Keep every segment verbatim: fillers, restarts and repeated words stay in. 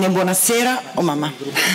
Bene, buonasera. Oh mamma.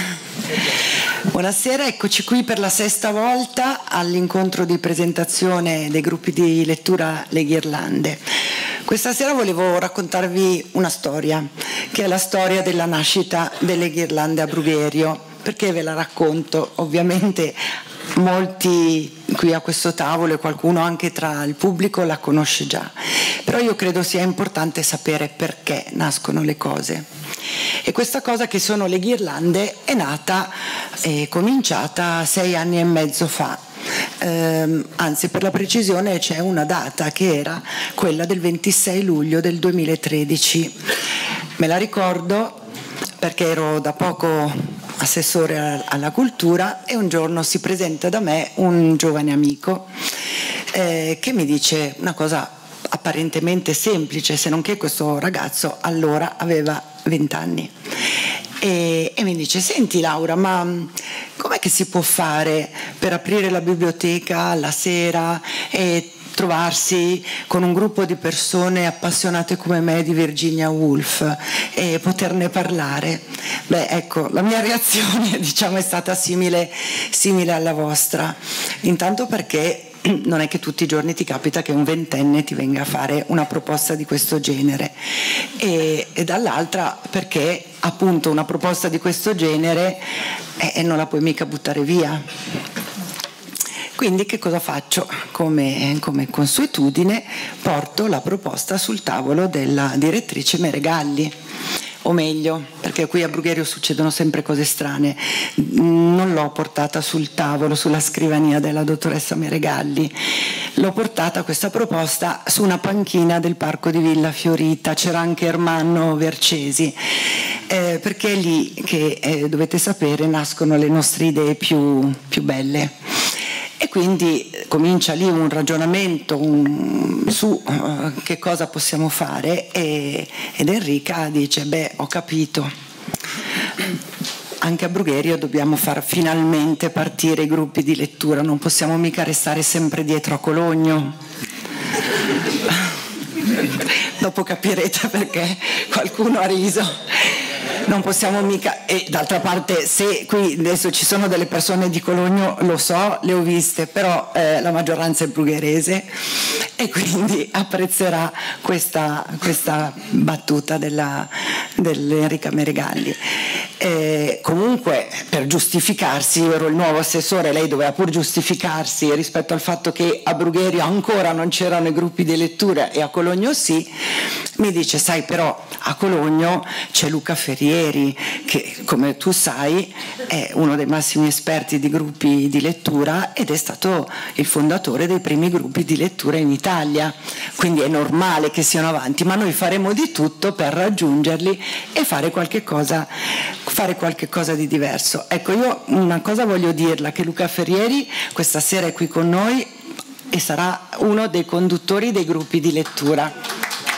Buonasera, eccoci qui per la sesta volta all'incontro di presentazione dei gruppi di lettura Le Ghirlande. Questa sera volevo raccontarvi una storia, che è la storia della nascita delle Ghirlande a Brugherio. Perché ve la racconto? Ovviamente molti qui a questo tavolo e qualcuno anche tra il pubblico la conosce già, però io credo sia importante sapere perché nascono le cose. E questa cosa che sono le Ghirlande è nata e cominciata sei anni e mezzo fa, ehm, anzi per la precisione c'è una data che era quella del ventisei luglio del duemilatredici. Me la ricordo perché ero da poco assessore alla cultura e un giorno si presenta da me un giovane amico eh, che mi dice una cosa apparentemente semplice, se non che questo ragazzo allora aveva vent'anni e, e mi dice: senti Laura, ma com'è che si può fare per aprire la biblioteca la sera e trovarsi con un gruppo di persone appassionate come me di Virginia Woolf e poterne parlare? Beh, ecco, la mia reazione diciamo è stata simile, simile alla vostra. Intanto perché non è che tutti i giorni ti capita che un ventenne ti venga a fare una proposta di questo genere e, e dall'altra perché appunto una proposta di questo genere eh, non la puoi mica buttare via. Quindi che cosa faccio? Come, come consuetudine porto la proposta sul tavolo della direttrice Meregalli, o meglio, perché qui a Brugherio succedono sempre cose strane, non l'ho portata sul tavolo, sulla scrivania della dottoressa Meregalli, l'ho portata questa proposta su una panchina del parco di Villa Fiorita, c'era anche Ermanno Vercesi, eh, perché è lì che eh, dovete sapere nascono le nostre idee più, più belle. E quindi comincia lì un ragionamento un, su uh, che cosa possiamo fare e, ed Enrica dice: beh, ho capito, anche a Brugherio dobbiamo far finalmente partire i gruppi di lettura, non possiamo mica restare sempre dietro a Cologno. Dopo capirete perché qualcuno ha riso. Non possiamo mica, e d'altra parte se qui adesso ci sono delle persone di Cologno, lo so, le ho viste, però eh, la maggioranza è brugherese e quindi apprezzerà questa, questa battuta della, dell'Enrica Meregalli. Eh, comunque per giustificarsi, io ero il nuovo assessore, lei doveva pur giustificarsi rispetto al fatto che a Brugherio ancora non c'erano i gruppi di lettura e a Cologno sì, mi dice: sai, però a Cologno c'è Luca Ferrieri che, come tu sai, è uno dei massimi esperti di gruppi di lettura ed è stato il fondatore dei primi gruppi di lettura in Italia, quindi è normale che siano avanti, ma noi faremo di tutto per raggiungerli e fare qualche cosa, fare qualche cosa di diverso. Ecco, io una cosa voglio dirla, che Luca Ferrieri questa sera è qui con noi e sarà uno dei conduttori dei gruppi di lettura.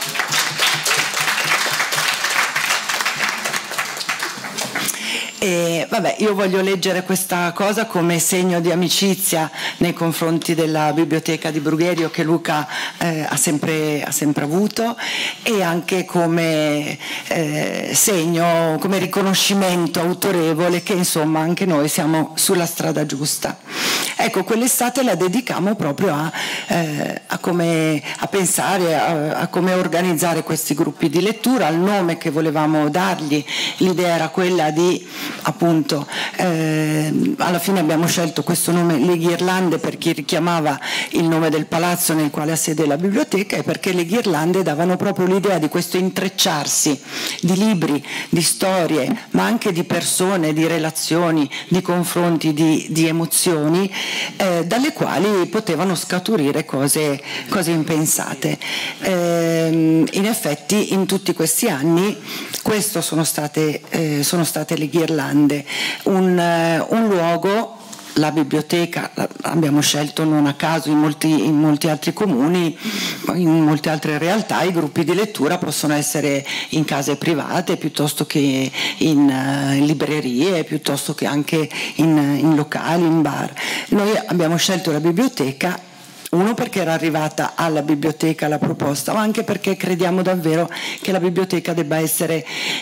E vabbè, io voglio leggere questa cosa come segno di amicizia nei confronti della biblioteca di Brugherio che Luca eh, ha, sempre, ha sempre avuto e anche come eh, segno, come riconoscimento autorevole che insomma anche noi siamo sulla strada giusta. Ecco, quell'estate la dedicamo proprio a, eh, a, come, a pensare a, a come organizzare questi gruppi di lettura, al nome che volevamo dargli. L'idea era quella di appunto eh, alla fine abbiamo scelto questo nome Le Ghirlande perché richiamava il nome del palazzo nel quale ha sede la biblioteca e perché le ghirlande davano proprio l'idea di questo intrecciarsi di libri, di storie, ma anche di persone, di relazioni, di confronti, di, di emozioni eh, dalle quali potevano scaturire cose, cose impensate. Eh, in effetti in tutti questi anni questo sono state, eh, sono state le Ghirlande, un, uh, un luogo, la biblioteca abbiamo scelto non a caso in molti, in molti altri comuni, in molte altre realtà i gruppi di lettura possono essere in case private piuttosto che in, uh, in librerie, piuttosto che anche in, in locali, in bar. Noi abbiamo scelto la biblioteca, uno perché era arrivata alla biblioteca la proposta, ma anche perché crediamo davvero che la biblioteca debba essere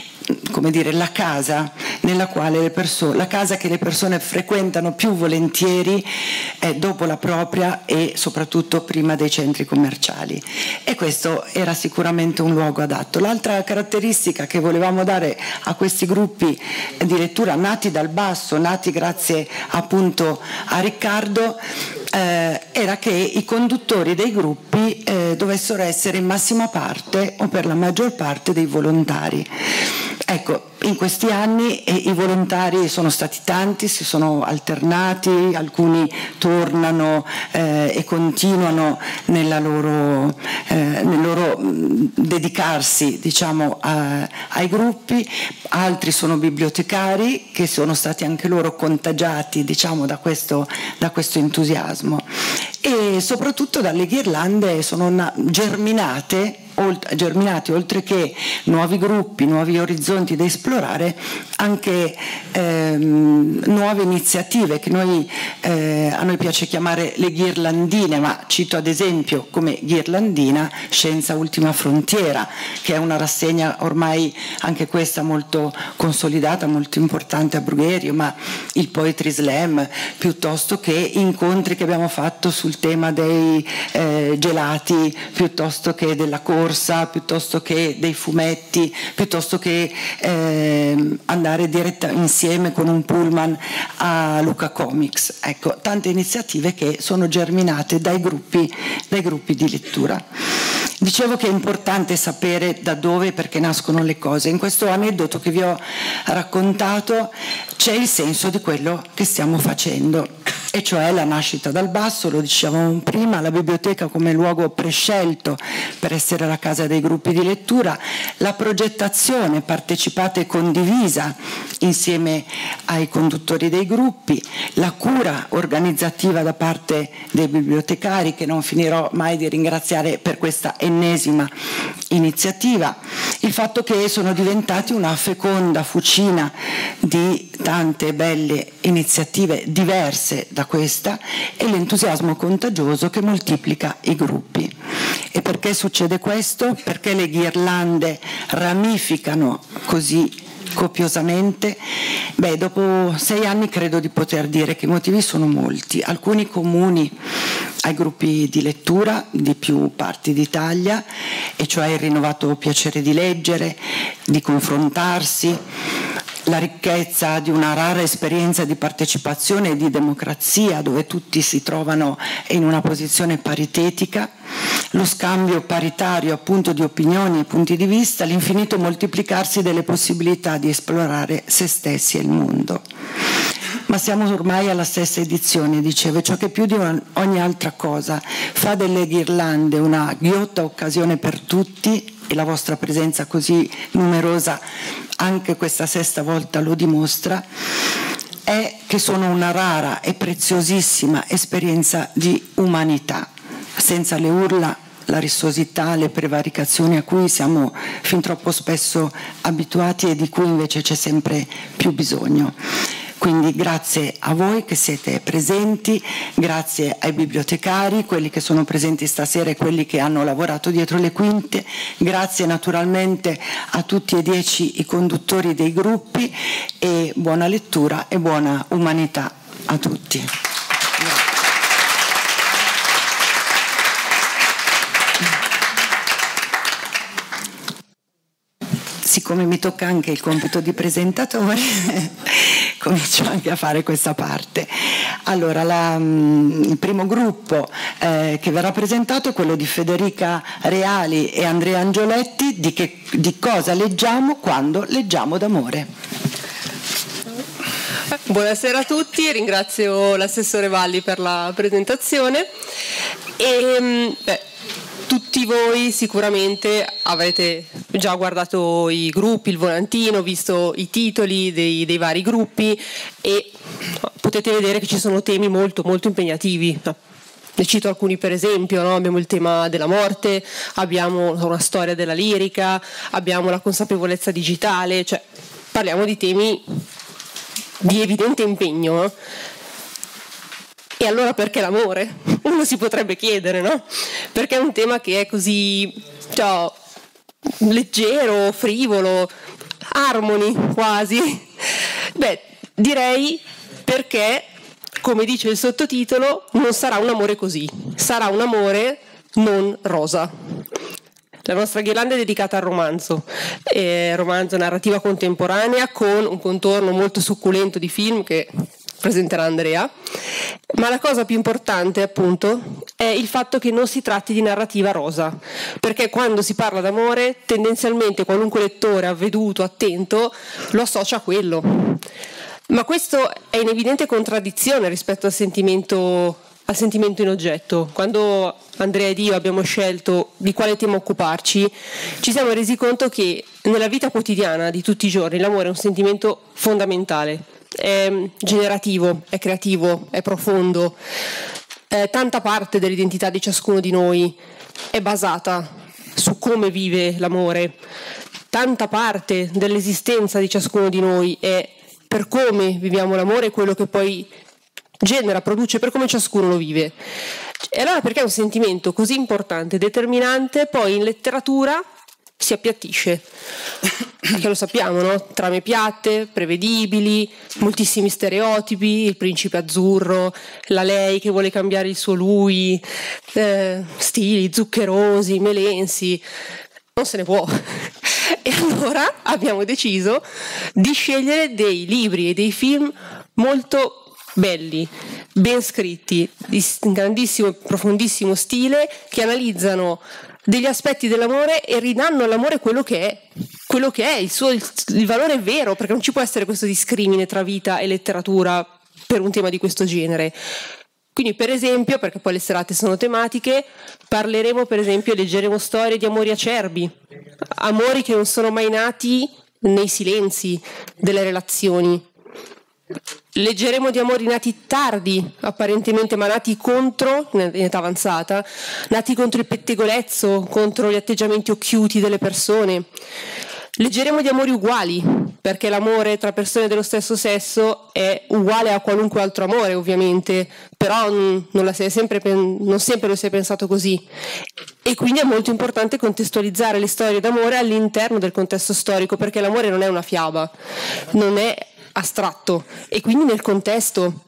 come dire, la casa nella quale le persone, la casa che le persone frequentano più volentieri eh, dopo la propria e soprattutto prima dei centri commerciali, e questo era sicuramente un luogo adatto. L'altra caratteristica che volevamo dare a questi gruppi di lettura nati dal basso, nati grazie appunto a Riccardo, eh, era che i conduttori dei gruppi eh, dovessero essere in massima parte o per la maggior parte dei volontari. Ecco, in questi anni eh, i volontari sono stati tanti, si sono alternati, alcuni tornano eh, e continuano nella loro, eh, nel loro mh, dedicarsi, diciamo, a, ai gruppi, altri sono bibliotecari che sono stati anche loro contagiati, diciamo, da questo, da questo entusiasmo, e soprattutto dalle ghirlande sono na- germinate germinati, oltre che nuovi gruppi, nuovi orizzonti da esplorare, anche ehm, nuove iniziative che noi, eh, a noi piace chiamare le ghirlandine, ma cito ad esempio come ghirlandina Scienza Ultima Frontiera, che è una rassegna ormai anche questa molto consolidata, molto importante a Brugherio, ma il Poetry Slam, piuttosto che incontri che abbiamo fatto sul tema dei eh, gelati, piuttosto che della corsa, piuttosto che dei fumetti, piuttosto che eh, andare diretta insieme con un pullman a Luca Comics. Ecco, tante iniziative che sono germinate dai gruppi, dai gruppi di lettura. Dicevo che è importante sapere da dove e perché nascono le cose. In questo aneddoto che vi ho raccontato c'è il senso di quello che stiamo facendo, e cioè la nascita dal basso, lo dicevamo prima, la biblioteca come luogo prescelto per essere la casa dei gruppi di lettura, la progettazione partecipata e condivisa insieme ai conduttori dei gruppi, la cura organizzativa da parte dei bibliotecari, che non finirò mai di ringraziare per questa ennesima iniziativa, il fatto che sono diventati una feconda fucina di tante belle iniziative diverse da questa, e l'entusiasmo contagioso che moltiplica i gruppi. E perché succede questo? Perché le ghirlande ramificano così copiosamente? Beh, dopo sei anni credo di poter dire che i motivi sono molti, alcuni comuni ai gruppi di lettura di più parti d'Italia, e cioè il rinnovato piacere di leggere, di confrontarsi, la ricchezza di una rara esperienza di partecipazione e di democrazia dove tutti si trovano in una posizione paritetica, lo scambio paritario appunto di opinioni e punti di vista, l'infinito moltiplicarsi delle possibilità di esplorare se stessi e il mondo. Ma siamo ormai alla stessa edizione, dicevo, ciò che più di ogni altra cosa fa delle ghirlande una ghiotta occasione per tutti, e la vostra presenza così numerosa anche questa sesta volta lo dimostra, è che sono una rara e preziosissima esperienza di umanità, senza le urla, la rissosità, le prevaricazioni a cui siamo fin troppo spesso abituati e di cui invece c'è sempre più bisogno. Quindi grazie a voi che siete presenti, grazie ai bibliotecari, quelli che sono presenti stasera e quelli che hanno lavorato dietro le quinte, grazie naturalmente a tutti e dieci i conduttori dei gruppi, e buona lettura e buona umanità a tutti. Siccome mi tocca anche il compito di presentatore, comincio anche a fare questa parte. Allora, la, il primo gruppo eh, che verrà presentato è quello di Federica Reali e Andrea Angioletti, di, che, di cosa leggiamo quando leggiamo d'amore. Buonasera a tutti, ringrazio l'assessore Valli per la presentazione. E, beh, tutti voi sicuramente avrete già guardato i gruppi, il volantino, visto i titoli dei, dei vari gruppi, e potete vedere che ci sono temi molto molto impegnativi. Ne cito alcuni per esempio, no? Abbiamo il tema della morte, abbiamo una storia della lirica, abbiamo la consapevolezza digitale, cioè parliamo di temi di evidente impegno, no? E allora perché l'amore? Uno si potrebbe chiedere, no? Perché è un tema che è così, cioè, leggero, frivolo, Harmony quasi? Beh, direi perché, come dice il sottotitolo, non sarà un amore così, sarà un amore non rosa. La nostra ghirlanda è dedicata al romanzo, è romanzo narrativa contemporanea con un contorno molto succulento di film che presenterà Andrea, ma la cosa più importante appunto è il fatto che non si tratti di narrativa rosa, perché quando si parla d'amore tendenzialmente qualunque lettore avveduto, attento, lo associa a quello, ma questo è in evidente contraddizione rispetto al sentimento, al sentimento in oggetto. Quando Andrea ed io abbiamo scelto di quale tema occuparci, ci siamo resi conto che nella vita quotidiana di tutti i giorni l'amore è un sentimento fondamentale. È generativo, è creativo, è profondo, è tanta parte dell'identità di ciascuno di noi è basata su come vive l'amore, tanta parte dell'esistenza di ciascuno di noi è per come viviamo l'amore, quello che poi genera, produce, per come ciascuno lo vive. E allora perché un sentimento così importante, determinante, poi in letteratura si appiattisce? Perché lo sappiamo, no? Trame piatte, prevedibili, moltissimi stereotipi, il principe azzurro, la lei che vuole cambiare il suo lui, eh, stili zuccherosi, melensi, non se ne può. E allora abbiamo deciso di scegliere dei libri e dei film molto belli, ben scritti, di grandissimo e profondissimo stile, che analizzano degli aspetti dell'amore e ridanno all'amore quello che è, quello che è il suo il, il valore vero, perché non ci può essere questo discrimine tra vita e letteratura per un tema di questo genere. Quindi per esempio, perché poi le serate sono tematiche, parleremo per esempio e leggeremo storie di amori acerbi, amori che non sono mai nati nei silenzi delle relazioni. Leggeremo di amori nati tardi, apparentemente, ma nati contro, in età avanzata, nati contro il pettegolezzo, contro gli atteggiamenti occhiuti delle persone. Leggeremo di amori uguali, perché l'amore tra persone dello stesso sesso è uguale a qualunque altro amore, ovviamente, però non, la si è sempre, non sempre lo si è pensato così. E quindi è molto importante contestualizzare le storie d'amore all'interno del contesto storico, perché l'amore non è una fiaba, non è astratto, e quindi nel contesto.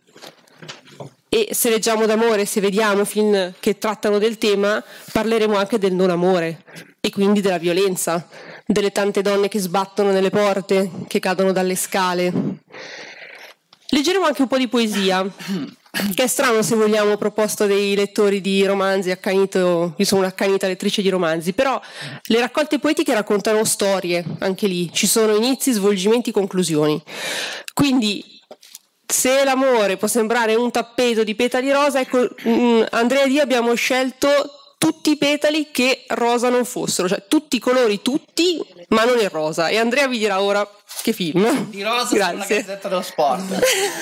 E se leggiamo d'amore, se vediamo film che trattano del tema, parleremo anche del non amore e quindi della violenza, delle tante donne che sbattono nelle porte, che cadono dalle scale. Leggeremo anche un po' di poesia, che è strano se vogliamo, proposto dei lettori di romanzi, accanito, io sono un'accanita lettrice di romanzi, però le raccolte poetiche raccontano storie, anche lì, ci sono inizi, svolgimenti, conclusioni. Quindi se l'amore può sembrare un tappeto di petali rosa, ecco, Andrea e io abbiamo scelto tutti i petali che rosa non fossero, cioè tutti i colori, tutti, ma non il rosa. E Andrea vi dirà ora che film. Di rosa Grazie. sulla Gazzetta dello Sport.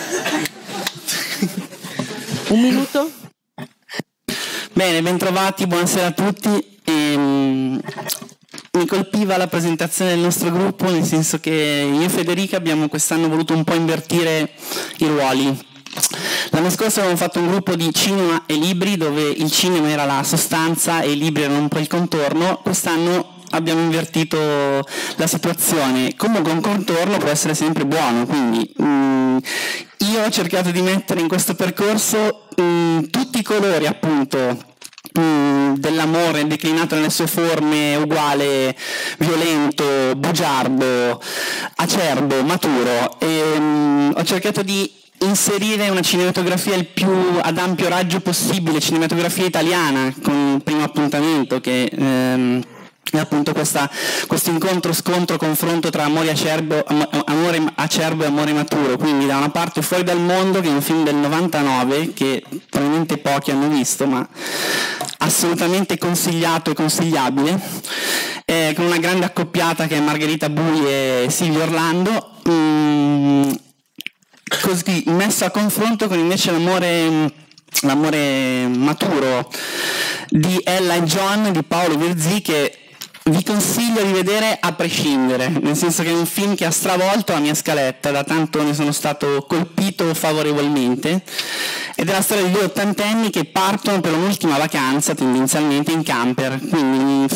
Un minuto. Bene, bentrovati, buonasera a tutti. Ehm, mi colpiva la presentazione del nostro gruppo, nel senso che io e Federica abbiamo quest'anno voluto un po' invertire i ruoli. L'anno scorso avevamo fatto un gruppo di cinema e libri, dove il cinema era la sostanza e i libri erano un po' il contorno. Quest'anno abbiamo invertito la situazione. Comunque un contorno può essere sempre buono, quindi mh, io ho cercato di mettere in questo percorso mh, tutti i colori, appunto, dell'amore declinato nelle sue forme, uguale, violento, bugiardo, acerbo, maturo, e mh, ho cercato di inserire una cinematografia il più ad ampio raggio possibile, cinematografia italiana, con il primo appuntamento che ehm, è appunto questa, questo incontro, scontro, confronto tra amore acerbo, amore acerbo e amore maturo. Quindi da una parte Fuori dal mondo, che è un film del novantanove che probabilmente pochi hanno visto, ma assolutamente consigliato e consigliabile, eh, con una grande accoppiata che è Margherita Bui e Silvio Orlando, mm, così messo a confronto con invece l'amore l'amore maturo di Ella e John di Paolo Virzì, che vi consiglio di vedere a prescindere, nel senso che è un film che ha stravolto la mia scaletta, da tanto ne sono stato colpito favorevolmente, ed è la storia di due ottantenni che partono per un'ultima vacanza tendenzialmente in camper, quindi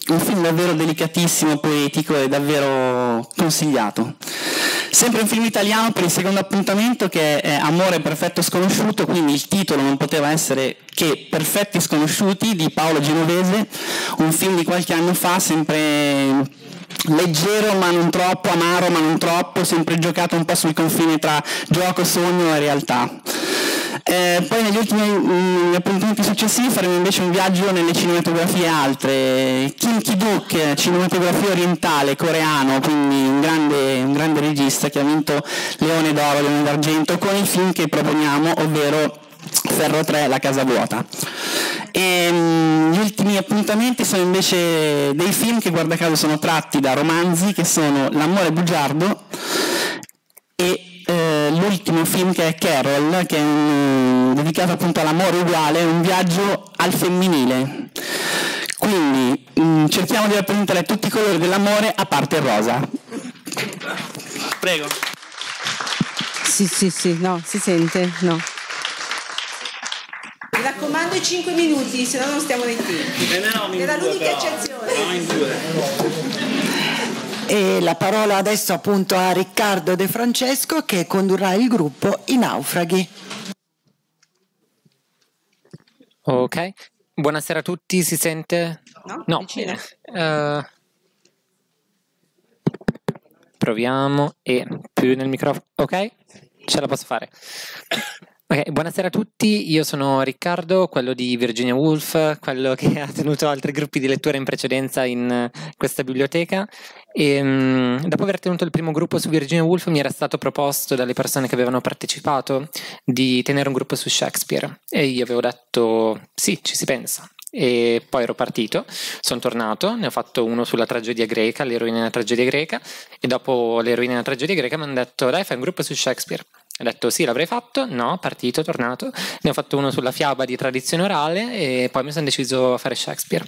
un film davvero delicatissimo, poetico e davvero consigliato. Sempre un film italiano per il secondo appuntamento, che è Amore perfetto sconosciuto, quindi il titolo non poteva essere che Perfetti sconosciuti, di Paolo Genovese, un film di qualche anno fa, sempre leggero ma non troppo, amaro ma non troppo, sempre giocato un po' sul confine tra gioco, sogno e realtà. Eh, poi negli ultimi mh, appuntamenti successivi faremo invece un viaggio nelle cinematografie altre. Kim Ki-duk, cinematografia orientale, coreano, quindi un grande, un grande regista che ha vinto Leone d'Oro, Leone d'Argento con il film che proponiamo, ovvero Ferro tre, La casa vuota. E, mh, gli ultimi appuntamenti sono invece dei film che guarda caso sono tratti da romanzi, che sono L'amore bugiardo e eh, l'ultimo film che è Carol, che è un, dedicato appunto all'amore uguale, un viaggio al femminile. Quindi mh, cerchiamo di rappresentare tutti i colori dell'amore a parte il rosa. Prego. Sì, sì, sì, no, si sente, no. Mi raccomando i cinque minuti, se no non stiamo nei tempi. Era l'unica eccezione. No, in due. E la parola adesso appunto a Riccardo De Francesco, che condurrà il gruppo I Naufraghi. Ok, buonasera a tutti, si sente? No? No, bene. Uh, proviamo e più nel microfono. Ok, ce la posso fare. Ok, buonasera a tutti, io sono Riccardo, quello di Virginia Woolf, quello che ha tenuto altri gruppi di lettura in precedenza in questa biblioteca. E, um, dopo aver tenuto il primo gruppo su Virginia Woolf mi era stato proposto dalle persone che avevano partecipato di tenere un gruppo su Shakespeare e io avevo detto sì, ci si pensa. E poi ero partito, sono tornato, ne ho fatto uno sulla tragedia greca, l'eroina della tragedia greca, e dopo l'eroina della tragedia greca mi hanno detto dai, fai un gruppo su Shakespeare. Ho detto sì, l'avrei fatto, no, partito, tornato, ne ho fatto uno sulla fiaba di tradizione orale e poi mi sono deciso a fare Shakespeare.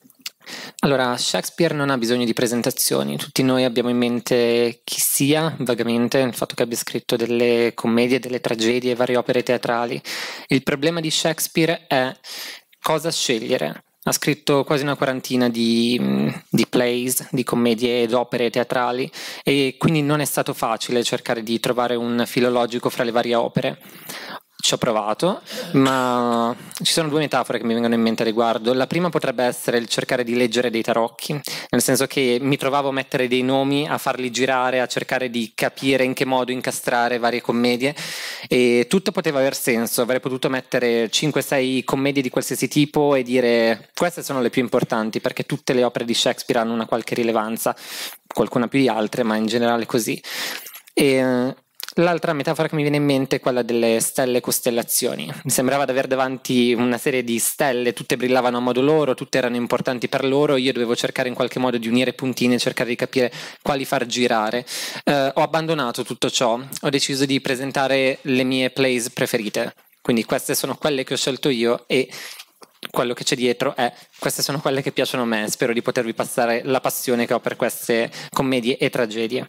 Allora, Shakespeare non ha bisogno di presentazioni, tutti noi abbiamo in mente chi sia, vagamente, il fatto che abbia scritto delle commedie, delle tragedie, varie opere teatrali. Il problema di Shakespeare è cosa scegliere. Ha scritto quasi una quarantina di, di plays, di commedie ed opere teatrali e quindi non è stato facile cercare di trovare un filo logico fra le varie opere. Ci ho provato, ma ci sono due metafore che mi vengono in mente a riguardo. La prima potrebbe essere il cercare di leggere dei tarocchi, nel senso che mi trovavo a mettere dei nomi, a farli girare, a cercare di capire in che modo incastrare varie commedie e tutto poteva aver senso. Avrei potuto mettere cinque sei commedie di qualsiasi tipo e dire queste sono le più importanti perché tutte le opere di Shakespeare hanno una qualche rilevanza, qualcuna più di altre, ma in generale così. E l'altra metafora che mi viene in mente è quella delle stelle e costellazioni. Mi sembrava di avere davanti una serie di stelle, tutte brillavano a modo loro, tutte erano importanti per loro, io dovevo cercare in qualche modo di unire i puntini e cercare di capire quali far girare. Eh, ho abbandonato tutto ciò, ho deciso di presentare le mie plays preferite, quindi queste sono quelle che ho scelto io e quello che c'è dietro è queste sono quelle che piacciono a me, spero di potervi passare la passione che ho per queste commedie e tragedie.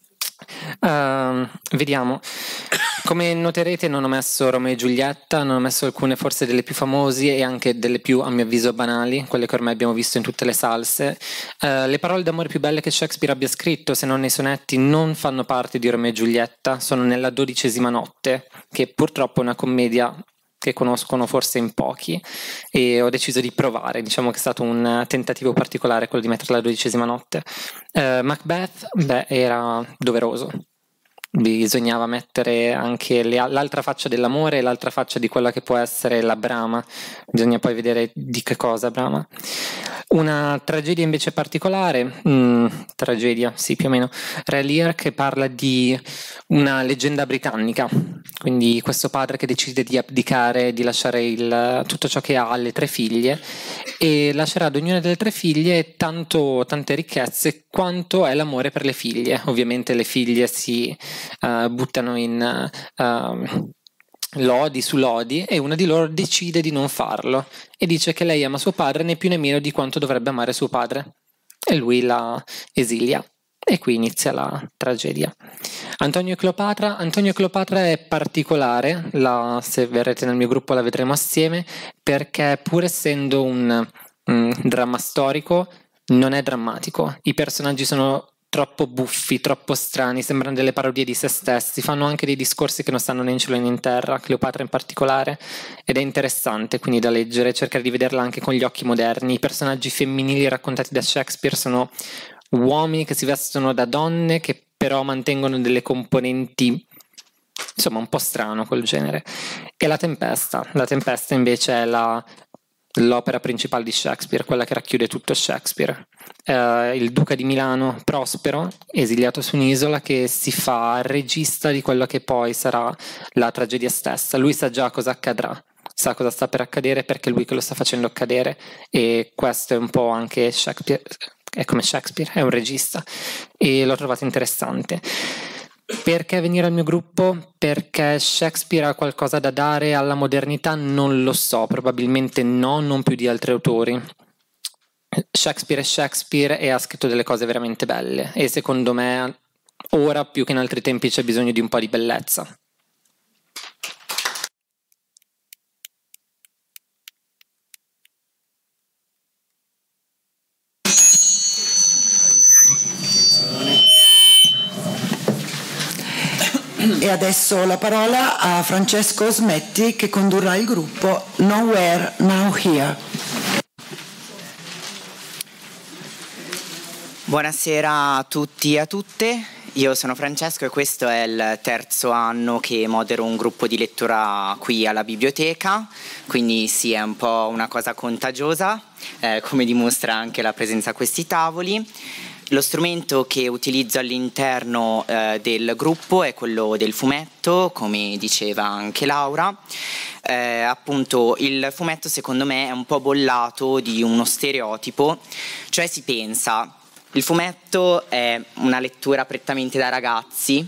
Uh, vediamo, come noterete non ho messo Romeo e Giulietta, non ho messo alcune forse delle più famose e anche delle più a mio avviso banali, quelle che ormai abbiamo visto in tutte le salse. Uh, le parole d'amore più belle che Shakespeare abbia scritto, se non nei sonetti, non fanno parte di Romeo e Giulietta, sono nella dodicesima notte, che purtroppo è una commedia che conoscono forse in pochi e ho deciso di provare, diciamo che è stato un tentativo particolare quello di mettere la dodicesima notte. uh, Macbeth, beh, era doveroso, bisognava mettere anche le, l'altra faccia dell'amore e l'altra faccia di quella che può essere la Brama, bisogna poi vedere di che cosa Brama. Una tragedia invece particolare, mm, tragedia, sì più o meno, Re Lear, che parla di una leggenda britannica, quindi questo padre che decide di abdicare, di lasciare il, tutto ciò che ha alle tre figlie e lascerà ad ognuna delle tre figlie tanto, tante ricchezze quanto è l'amore per le figlie. Ovviamente le figlie si uh, buttano in uh, lodi su lodi e una di loro decide di non farlo e dice che lei ama suo padre né più né meno di quanto dovrebbe amare suo padre e lui la esilia e qui inizia la tragedia. Antonio e Cleopatra. Antonio e Cleopatra è particolare, la, se verrete nel mio gruppo la vedremo assieme, perché pur essendo un, un dramma storico non è drammatico, i personaggi sono troppo buffi, troppo strani, sembrano delle parodie di se stessi, fanno anche dei discorsi che non stanno né in cielo né in terra, Cleopatra in particolare, ed è interessante quindi da leggere, cercare di vederla anche con gli occhi moderni. I personaggi femminili raccontati da Shakespeare sono uomini che si vestono da donne, che però mantengono delle componenti, insomma, un po' strano quel genere. E La Tempesta, La Tempesta invece è la l'opera principale di Shakespeare, quella che racchiude tutto Shakespeare. Eh, il duca di Milano, Prospero, esiliato su un'isola, che si fa regista di quello che poi sarà la tragedia stessa. Lui sa già cosa accadrà, sa cosa sta per accadere, perché è lui che lo sta facendo accadere, e questo è un po' anche Shakespeare, è come Shakespeare, è un regista, e l'ho trovato interessante. Perché venire al mio gruppo? Perché Shakespeare ha qualcosa da dare alla modernità? Non lo so, probabilmente no, non più di altri autori. Shakespeare è Shakespeare e ha scritto delle cose veramente belle, e secondo me ora più che in altri tempi c'è bisogno di un po' di bellezza. E adesso la parola a Francesco Smetti, che condurrà il gruppo Nowhere, Now Here. Buonasera a tutti e a tutte, io sono Francesco e questo è il terzo anno che modero un gruppo di lettura qui alla biblioteca, quindi sì, è un po' una cosa contagiosa, eh, come dimostra anche la presenza a questi tavoli. Lo strumento che utilizzo all'interno eh, del gruppo è quello del fumetto, come diceva anche Laura. Eh, appunto il fumetto secondo me è un po' bollato di uno stereotipo, cioè si pensa il fumetto è una lettura prettamente da ragazzi,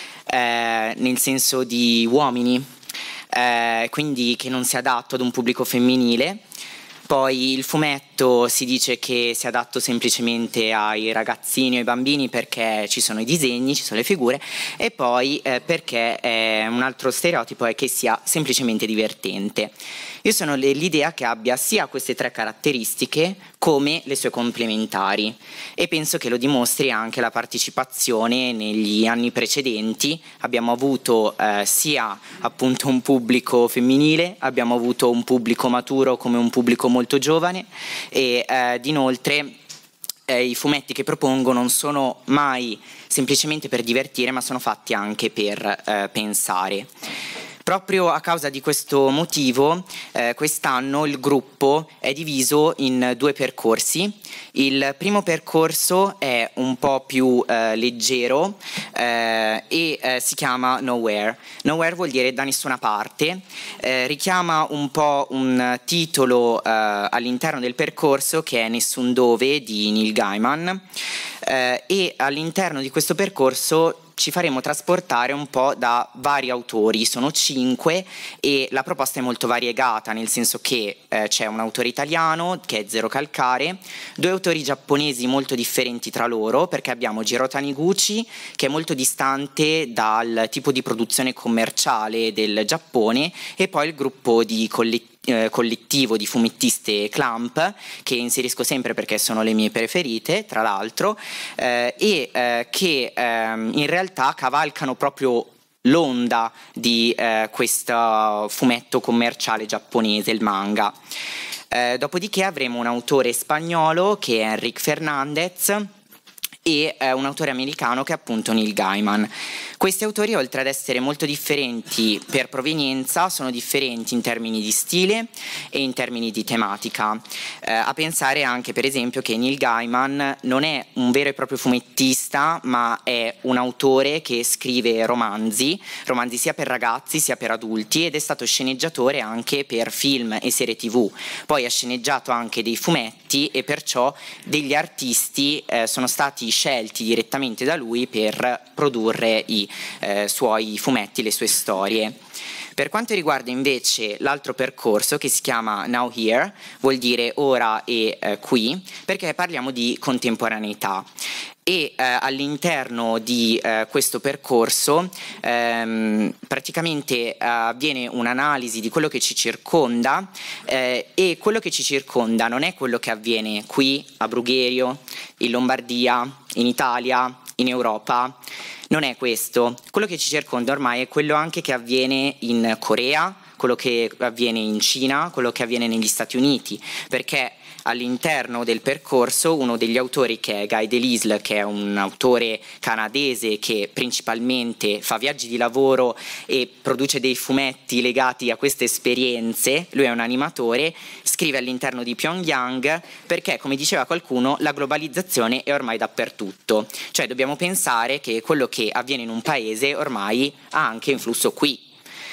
eh, nel senso di uomini, eh, quindi che non si adatta ad un pubblico femminile. Poi il fumetto si dice che sia adatto semplicemente ai ragazzini o ai bambini perché ci sono i disegni, ci sono le figure, e poi eh, perché eh, un altro stereotipo è che sia semplicemente divertente. Io sono l'idea che abbia sia queste tre caratteristiche come le sue complementari, e penso che lo dimostri anche la partecipazione negli anni precedenti. Abbiamo avuto eh, sia appunto un pubblico femminile, abbiamo avuto un pubblico maturo come un pubblico molto giovane, e eh, inoltre eh, i fumetti che propongo non sono mai semplicemente per divertire, ma sono fatti anche per eh, pensare. Proprio a causa di questo motivo, eh, quest'anno il gruppo è diviso in due percorsi. Il primo percorso è un po' più eh, leggero eh, e eh, si chiama Nowhere. Nowhere vuol dire da nessuna parte, eh, richiama un po' un titolo eh, all'interno del percorso che è Nessun dove di Neil Gaiman, eh, e all'interno di questo percorso ci faremo trasportare un po' da vari autori, sono cinque, e la proposta è molto variegata, nel senso che eh, c'è un autore italiano che è Zero Calcare, due autori giapponesi molto differenti tra loro, perché abbiamo Jiro Taniguchi, che è molto distante dal tipo di produzione commerciale del Giappone, e poi il gruppo di collettivi Eh, collettivo di fumettiste Clamp, che inserisco sempre perché sono le mie preferite tra l'altro, eh, e eh, che eh, in realtà cavalcano proprio l'onda di eh, questo fumetto commerciale giapponese, il manga. Eh, dopodiché avremo un autore spagnolo che è Enrique Fernandez e eh, un autore americano che è appunto Neil Gaiman. Questi autori, oltre ad essere molto differenti per provenienza, sono differenti in termini di stile e in termini di tematica. Eh, a pensare anche per esempio che Neil Gaiman non è un vero e proprio fumettista, ma è un autore che scrive romanzi, romanzi sia per ragazzi sia per adulti, ed è stato sceneggiatore anche per film e serie tv. Poi ha sceneggiato anche dei fumetti, e perciò degli artisti eh, sono stati scelti direttamente da lui per produrre i Eh, suoi fumetti, le sue storie. Per quanto riguarda invece l'altro percorso, che si chiama Now Here, vuol dire ora e eh, qui, perché parliamo di contemporaneità. E eh, all'interno di eh, questo percorso ehm, praticamente eh, avviene un'analisi di quello che ci circonda, eh, e quello che ci circonda non è quello che avviene qui a Brugherio, in Lombardia, in Italia, in Europa. Non è questo. Quello che ci circonda ormai è quello anche che avviene in Corea, quello che avviene in Cina, quello che avviene negli Stati Uniti, perché all'interno del percorso uno degli autori, che è Guy Delisle, che è un autore canadese che principalmente fa viaggi di lavoro e produce dei fumetti legati a queste esperienze, lui è un animatore, scrive all'interno di Pyongyang perché, come diceva qualcuno, la globalizzazione è ormai dappertutto, cioè dobbiamo pensare che quello che avviene in un paese ormai ha anche influsso qui.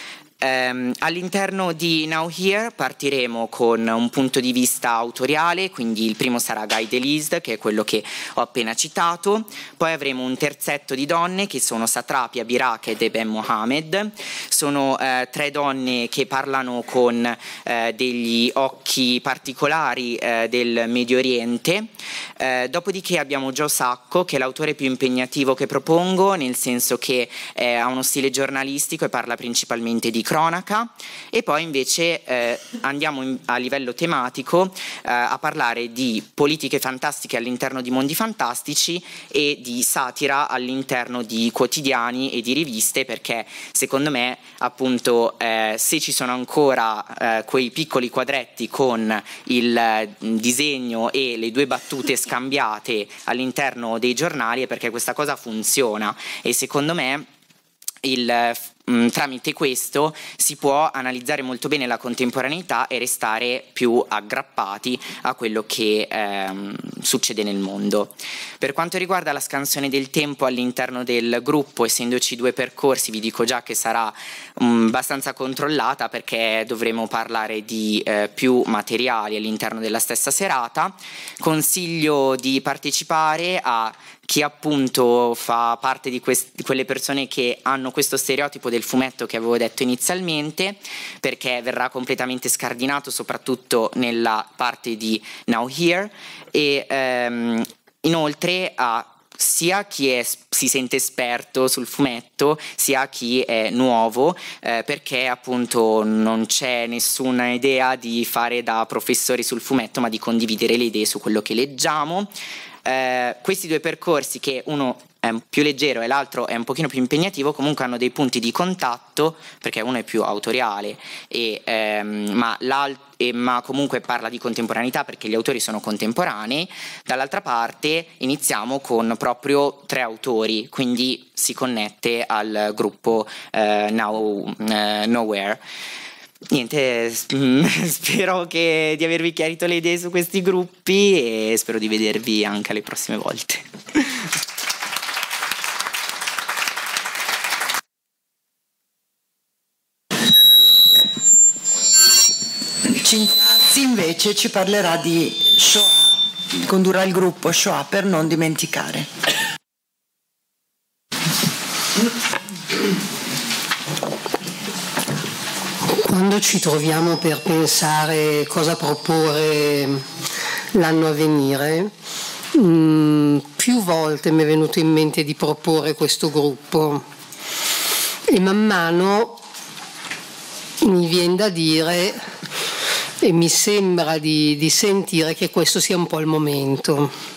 Um, all'interno di Now Here partiremo con un punto di vista autoriale, quindi il primo sarà Guy Delisle, che è quello che ho appena citato, poi avremo un terzetto di donne che sono Satrapia, Biraka ed Eben Mohammed, sono eh, tre donne che parlano con eh, degli occhi particolari eh, del Medio Oriente. Eh, dopodiché abbiamo Joe Sacco, che è l'autore più impegnativo che propongo, nel senso che eh, ha uno stile giornalistico e parla principalmente di cronaca, e poi invece eh, andiamo in, a livello tematico eh, a parlare di politiche fantastiche all'interno di mondi fantastici e di satira all'interno di quotidiani e di riviste, perché secondo me appunto eh, se ci sono ancora eh, quei piccoli quadretti con il eh, disegno e le due battute scambiate all'interno dei giornali, è perché questa cosa funziona, e secondo me il tramite questo si può analizzare molto bene la contemporaneità e restare più aggrappati a quello che ehm, succede nel mondo. Per quanto riguarda la scansione del tempo all'interno del gruppo, essendoci due percorsi, vi dico già che sarà um, abbastanza controllata, perché dovremo parlare di eh, più materiali all'interno della stessa serata. Consiglio di partecipare a chi appunto fa parte di, quest- di quelle persone che hanno questo stereotipo del fumetto che avevo detto inizialmente, perché verrà completamente scardinato soprattutto nella parte di Now Here, e ehm, inoltre a sia chi è, si sente esperto sul fumetto, sia chi è nuovo, eh, perché appunto non c'è nessuna idea di fare da professori sul fumetto, ma di condividere le idee su quello che leggiamo. Eh, questi due percorsi, che uno è più leggero e l'altro è un pochino più impegnativo, comunque hanno dei punti di contatto, perché uno è più autoriale e, ehm, ma, e, ma comunque parla di contemporaneità perché gli autori sono contemporanei. Dall'altra parte iniziamo con proprio tre autori, quindi si connette al gruppo eh, Now, eh, Nowhere. Niente, spero che, di avervi chiarito le idee su questi gruppi, e spero di vedervi anche alle prossime volte. Cinzassi invece ci parlerà di Shoah, condurrà il gruppo Shoah per non dimenticare. Quando ci troviamo per pensare cosa proporre l'anno a venire, mh, più volte mi è venuto in mente di proporre questo gruppo, e man mano mi viene da dire e mi sembra di, di sentire che questo sia un po' il momento.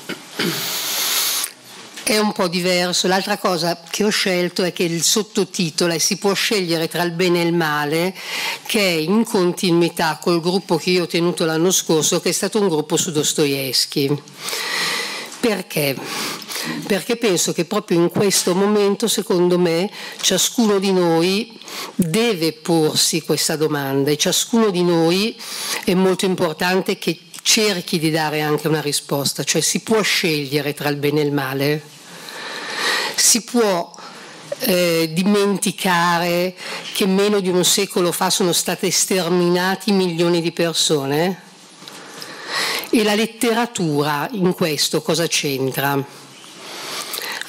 È un po' diverso. L'altra cosa che ho scelto è che il sottotitolo è "Si può scegliere tra il bene e il male", che è in continuità col gruppo che io ho tenuto l'anno scorso, che è stato un gruppo su Dostoevskij. Perché? Perché penso che proprio in questo momento, secondo me, ciascuno di noi deve porsi questa domanda, e ciascuno di noi è molto importante che cerchi di dare anche una risposta. Cioè, si può scegliere tra il bene e il male? Si può eh, dimenticare che meno di un secolo fa sono state sterminati milioni di persone? E la letteratura in questo cosa c'entra?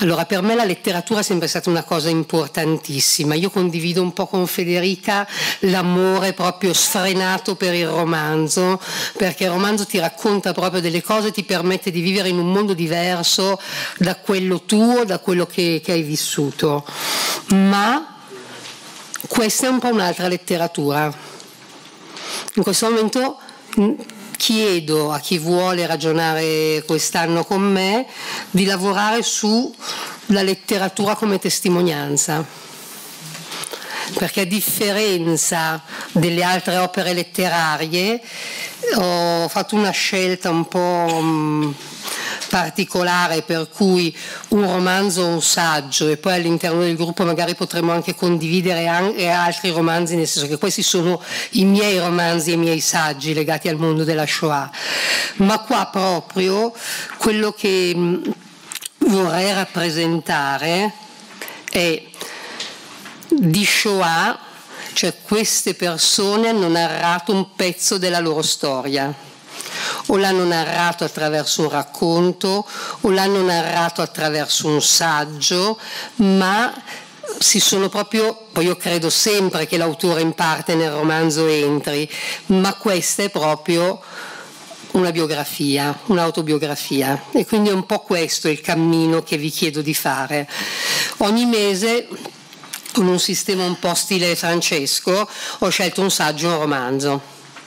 Allora, per me la letteratura è sempre stata una cosa importantissima. Io condivido un po' con Federica l'amore proprio sfrenato per il romanzo, perché il romanzo ti racconta proprio delle cose, ti permette di vivere in un mondo diverso da quello tuo, da quello che, che hai vissuto. Ma questa è un po' un'altra letteratura. In questo momento chiedo a chi vuole ragionare quest'anno con me di lavorare sulla letteratura come testimonianza, perché a differenza delle altre opere letterarie ho fatto una scelta un po' particolare, per cui un romanzo o un saggio, e poi all'interno del gruppo magari potremo anche condividere anche altri romanzi, nel senso che questi sono i miei romanzi e i miei saggi legati al mondo della Shoah, ma qua proprio quello che vorrei rappresentare è di Shoah, cioè queste persone hanno narrato un pezzo della loro storia, o l'hanno narrato attraverso un racconto o l'hanno narrato attraverso un saggio, ma si sono proprio, poi io credo sempre che l'autore in parte nel romanzo entri, ma questa è proprio una biografia, un'autobiografia, e quindi è un po' questo il cammino che vi chiedo di fare. Ogni mese, con un sistema un po' stile Francesco, ho scelto un saggio e un romanzo.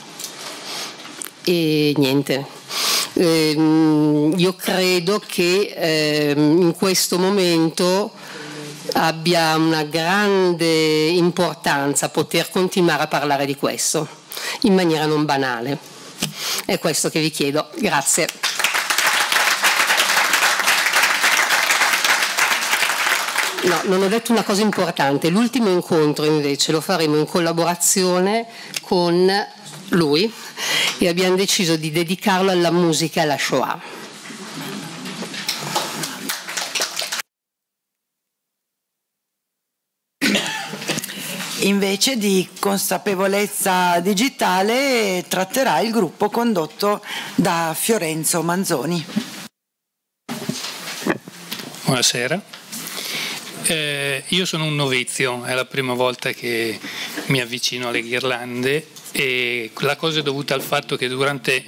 E niente, eh, io credo che eh, in questo momento abbia una grande importanza poter continuare a parlare di questo in maniera non banale. È questo che vi chiedo. Grazie. No, non ho detto una cosa importante. L'ultimo incontro invece lo faremo in collaborazione con lui e abbiamo deciso di dedicarlo alla musica e alla Shoah. Invece di consapevolezza digitale tratterà il gruppo condotto da Fiorenzo Manzoni. Buonasera. Eh, io sono un novizio, è la prima volta che mi avvicino alle ghirlande, e la cosa è dovuta al fatto che durante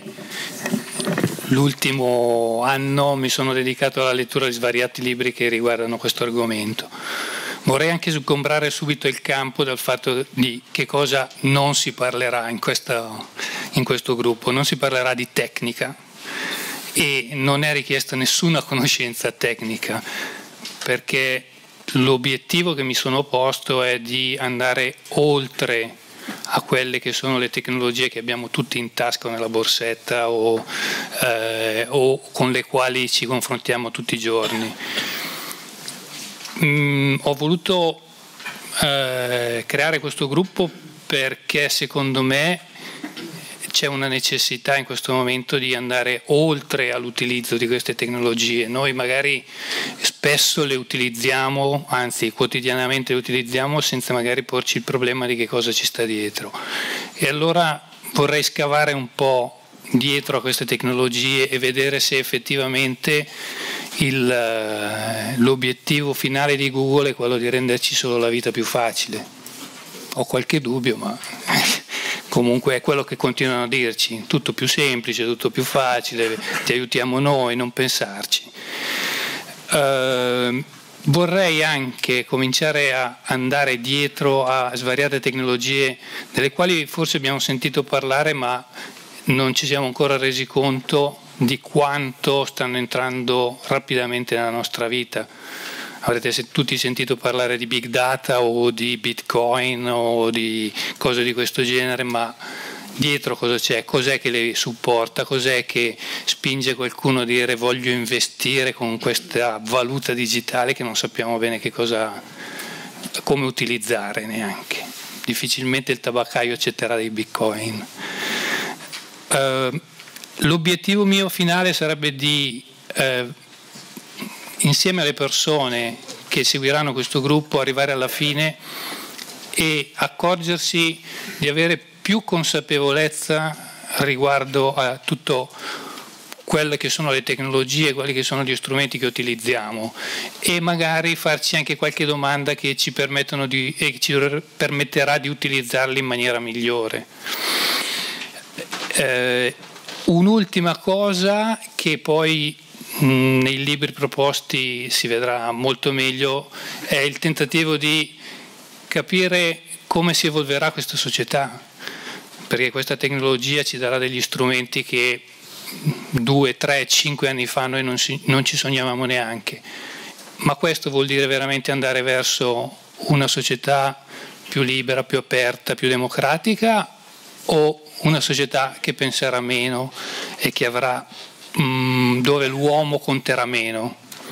l'ultimo anno mi sono dedicato alla lettura di svariati libri che riguardano questo argomento. Vorrei anche sgombrare subito il campo dal fatto di che cosa non si parlerà in, questa, in questo gruppo. Non si parlerà di tecnica e non è richiesta nessuna conoscenza tecnica, perché l'obiettivo che mi sono posto è di andare oltre a quelle che sono le tecnologie che abbiamo tutti in tasca nella borsetta o, eh, o con le quali ci confrontiamo tutti i giorni. Mm, ho voluto eh, creare questo gruppo perché secondo me c'è una necessità in questo momento di andare oltre all'utilizzo di queste tecnologie. Noi magari spesso le utilizziamo, anzi quotidianamente le utilizziamo senza magari porci il problema di che cosa ci sta dietro. E allora vorrei scavare un po' dietro a queste tecnologie e vedere se effettivamente il, l'obiettivo finale di Google è quello di renderci solo la vita più facile. Ho qualche dubbio, ma comunque è quello che continuano a dirci: tutto più semplice, tutto più facile, ti aiutiamo noi, non pensarci. Uh, vorrei anche cominciare a andare dietro a svariate tecnologie delle quali forse abbiamo sentito parlare, ma non ci siamo ancora resi conto di quanto stanno entrando rapidamente nella nostra vita. Avrete tutti sentito parlare di big data o di bitcoin o di cose di questo genere, ma dietro cosa c'è? Cos'è che le supporta? Cos'è che spinge qualcuno a dire voglio investire con questa valuta digitale che non sappiamo bene che cosa, come utilizzare neanche? Difficilmente il tabaccaio accetterà dei bitcoin. Uh, l'obiettivo mio finale sarebbe di uh, insieme alle persone che seguiranno questo gruppo arrivare alla fine e accorgersi di avere più consapevolezza riguardo a tutto quelle che sono le tecnologie, quelli che sono gli strumenti che utilizziamo, e magari farci anche qualche domanda che ci permettono di, e ci permetterà di utilizzarli in maniera migliore. Eh, un'ultima cosa che poi mh, nei libri proposti si vedrà molto meglio è il tentativo di capire come si evolverà questa società, perché questa tecnologia ci darà degli strumenti che due, tre, cinque anni fa noi non, si, non ci sognavamo neanche, ma questo vuol dire veramente andare verso una società più libera, più aperta, più democratica, o una società che penserà meno e che avrà mh, dove l'uomo conterà meno?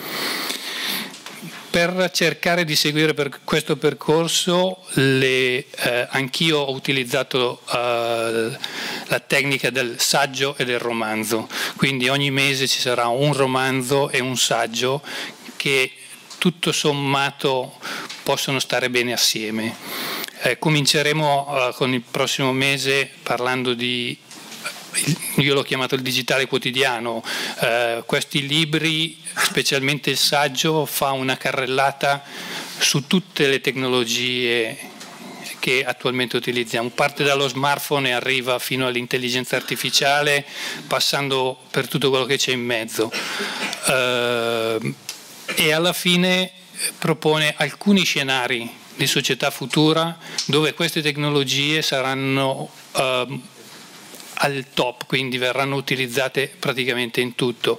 Per cercare di seguire per questo percorso le, eh, anch'io ho utilizzato eh, la tecnica del saggio e del romanzo, quindi ogni mese ci sarà un romanzo e un saggio che tutto sommato possono stare bene assieme. Eh, cominceremo eh, con il prossimo mese parlando di, io l'ho chiamato il digitale quotidiano, eh, questi libri, specialmente il saggio, fa una carrellata su tutte le tecnologie che attualmente utilizziamo, parte dallo smartphone e arriva fino all'intelligenza artificiale, passando per tutto quello che c'è in mezzo, eh, e alla fine propone alcuni scenari di società futura dove queste tecnologie saranno eh, al top, quindi verranno utilizzate praticamente in tutto.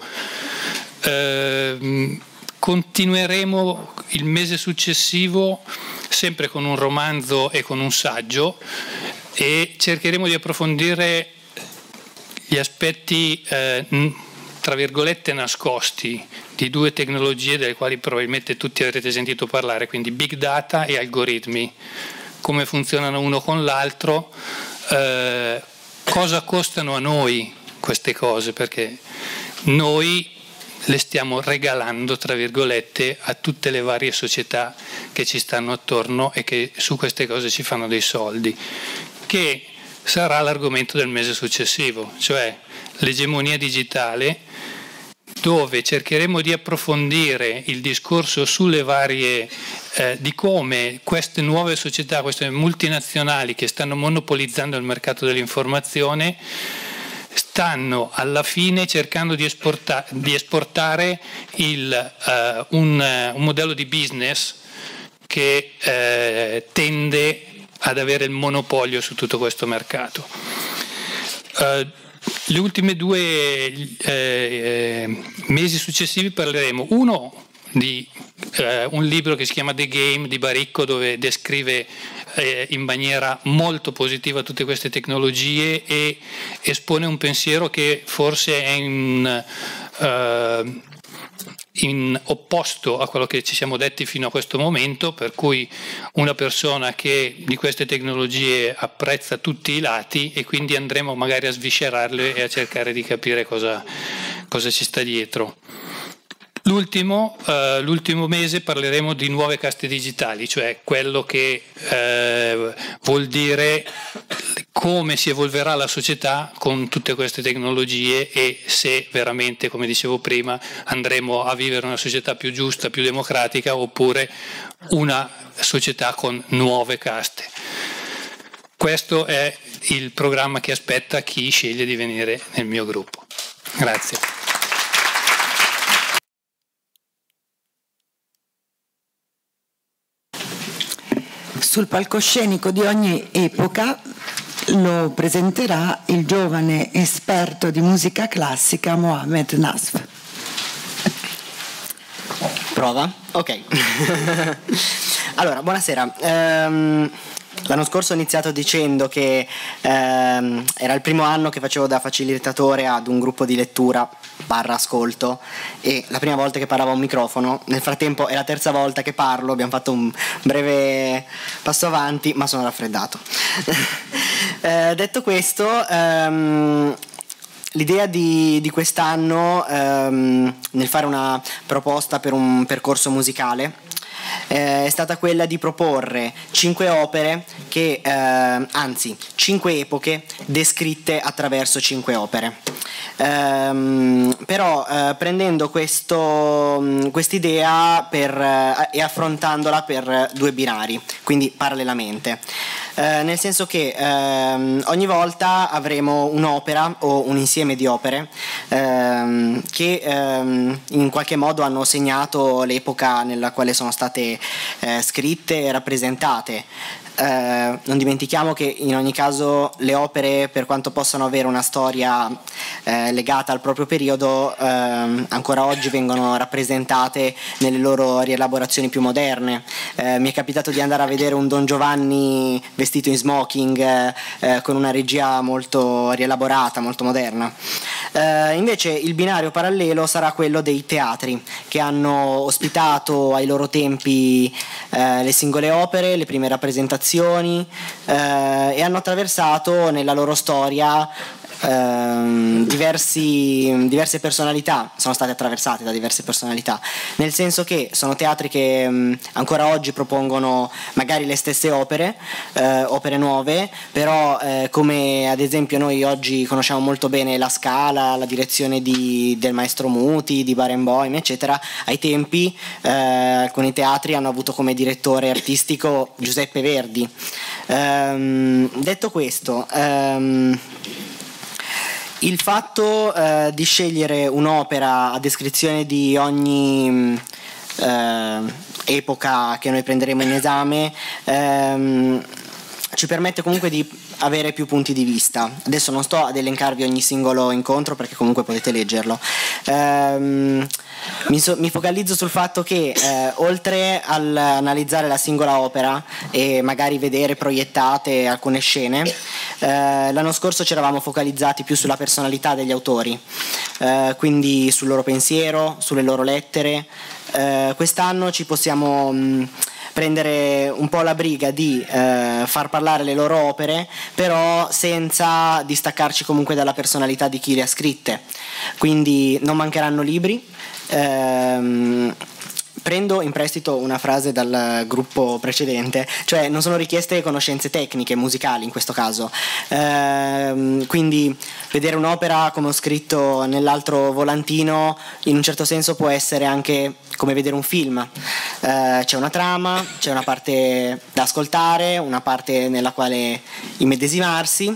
Eh, continueremo il mese successivo sempre con un romanzo e con un saggio e cercheremo di approfondire gli aspetti eh, tra virgolette nascosti di due tecnologie delle quali probabilmente tutti avrete sentito parlare, quindi big data e algoritmi, come funzionano uno con l'altro, eh, cosa costano a noi queste cose, perché noi le stiamo regalando, tra virgolette, a tutte le varie società che ci stanno attorno e che su queste cose ci fanno dei soldi, che sarà l'argomento del mese successivo, cioè l'egemonia digitale, dove cercheremo di approfondire il discorso sulle varie, eh, di come queste nuove società, queste multinazionali che stanno monopolizzando il mercato dell'informazione, stanno alla fine cercando di, esporta, di esportare il, uh, un, uh, un modello di business che uh, tende ad avere il monopolio su tutto questo mercato. Uh, gli ultimi due eh, mesi successivi parleremo, uno di eh, un libro che si chiama The Game di Baricco, dove descrive eh, in maniera molto positiva tutte queste tecnologie e espone un pensiero che forse è in, eh, in opposto a quello che ci siamo detti fino a questo momento, per cui una persona che di queste tecnologie apprezza tutti i lati, e quindi andremo magari a sviscerarle e a cercare di capire cosa, cosa ci sta dietro. L'ultimo, uh, l'ultimo mese parleremo di nuove caste digitali, cioè quello che uh, vuol dire come si evolverà la società con tutte queste tecnologie e se veramente, come dicevo prima, andremo a vivere una società più giusta, più democratica, oppure una società con nuove caste. Questo è il programma che aspetta chi sceglie di venire nel mio gruppo. Grazie. Sul palcoscenico di ogni epoca lo presenterà il giovane esperto di musica classica Mohamed Nasf. Prova? Ok. Allora, buonasera. Um... L'anno scorso ho iniziato dicendo che ehm, era il primo anno che facevo da facilitatore ad un gruppo di lettura barra ascolto, e la prima volta che parlavo a un microfono. Nel frattempo è la terza volta che parlo, abbiamo fatto un breve passo avanti, ma sono raffreddato. eh, detto questo, ehm, l'idea di, di quest'anno ehm, nel fare una proposta per un percorso musicale eh, è stata quella di proporre cinque opere che, eh, anzi, cinque epoche descritte attraverso cinque opere. Ehm, però eh, prendendo questo, quest'idea per, eh, e affrontandola per due binari, quindi parallelamente. Eh, nel senso che ehm, ogni volta avremo un'opera o un insieme di opere ehm, che ehm, in qualche modo hanno segnato l'epoca nella quale sono state eh, scritte e rappresentate. Eh, non dimentichiamo che in ogni caso le opere, per quanto possano avere una storia eh, legata al proprio periodo, eh, ancora oggi vengono rappresentate nelle loro rielaborazioni più moderne. Eh, mi è capitato di andare a vedere un Don Giovanni vestito in smoking eh, eh, con una regia molto rielaborata, molto moderna. Eh, invece il binario parallelo sarà quello dei teatri, che hanno ospitato ai loro tempi eh, le singole opere, le prime rappresentazioni, eh, e hanno attraversato nella loro storia eh, diversi, diverse personalità, sono state attraversate da diverse personalità, nel senso che sono teatri che mh, ancora oggi propongono magari le stesse opere, eh, opere nuove, però eh, come ad esempio noi oggi conosciamo molto bene la Scala, la direzione di, del maestro Muti, di Barenboim, eccetera, ai tempi eh, alcuni teatri hanno avuto come direttore artistico Giuseppe Verdi. Ehm, detto questo, ehm, il fatto eh, di scegliere un'opera a descrizione di ogni eh, epoca che noi prenderemo in esame ehm, ci permette comunque di avere più punti di vista. Adesso non sto ad elencarvi ogni singolo incontro perché comunque potete leggerlo. Ehm, mi, so, mi focalizzo sul fatto che eh, oltre all'analizzare la singola opera e magari vedere proiettate alcune scene, eh, l'anno scorso ci eravamo focalizzati più sulla personalità degli autori, eh, quindi sul loro pensiero, sulle loro lettere. Eh, quest'anno ci possiamo mh, prendere un po' la briga di eh, far parlare le loro opere, però senza distaccarci comunque dalla personalità di chi le ha scritte. Quindi non mancheranno libri. Ehm, Prendo in prestito una frase dal gruppo precedente, cioè non sono richieste conoscenze tecniche, musicali in questo caso. Ehm, quindi vedere un'opera, come ho scritto nell'altro volantino, in un certo senso può essere anche come vedere un film. Eh, c'è una trama, c'è una parte da ascoltare, una parte nella quale immedesimarsi.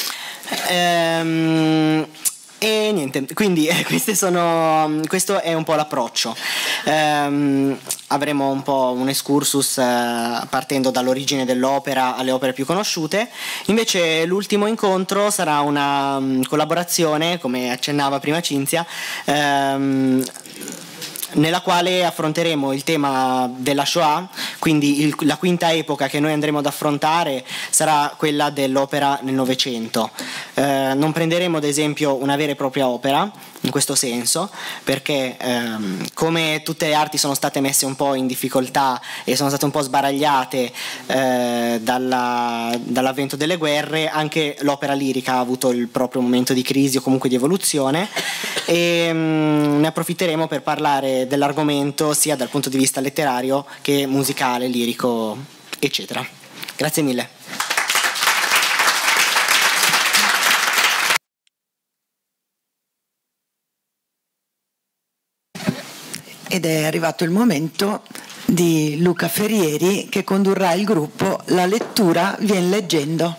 Ehm, E niente, quindi eh, queste sono, questo è un po' l'approccio. Ehm, avremo un po' un excursus eh, partendo dall'origine dell'opera alle opere più conosciute. Invece l'ultimo incontro sarà una um, collaborazione, come accennava prima Cinzia, ehm, nella quale affronteremo il tema della Shoah, quindi il, la quinta epoca che noi andremo ad affrontare sarà quella dell'opera nel Novecento. Eh, non prenderemo ad esempio una vera e propria opera in questo senso, perché ehm, come tutte le arti sono state messe un po' in difficoltà e sono state un po' sbaragliate eh, dalla, dall'avvento delle guerre, anche l'opera lirica ha avuto il proprio momento di crisi o comunque di evoluzione, e mh, ne approfitteremo per parlare dell'argomento sia dal punto di vista letterario che musicale, lirico, eccetera. Grazie mille. Ed è arrivato il momento di Luca Ferrieri che condurrà il gruppo La lettura vien leggendo.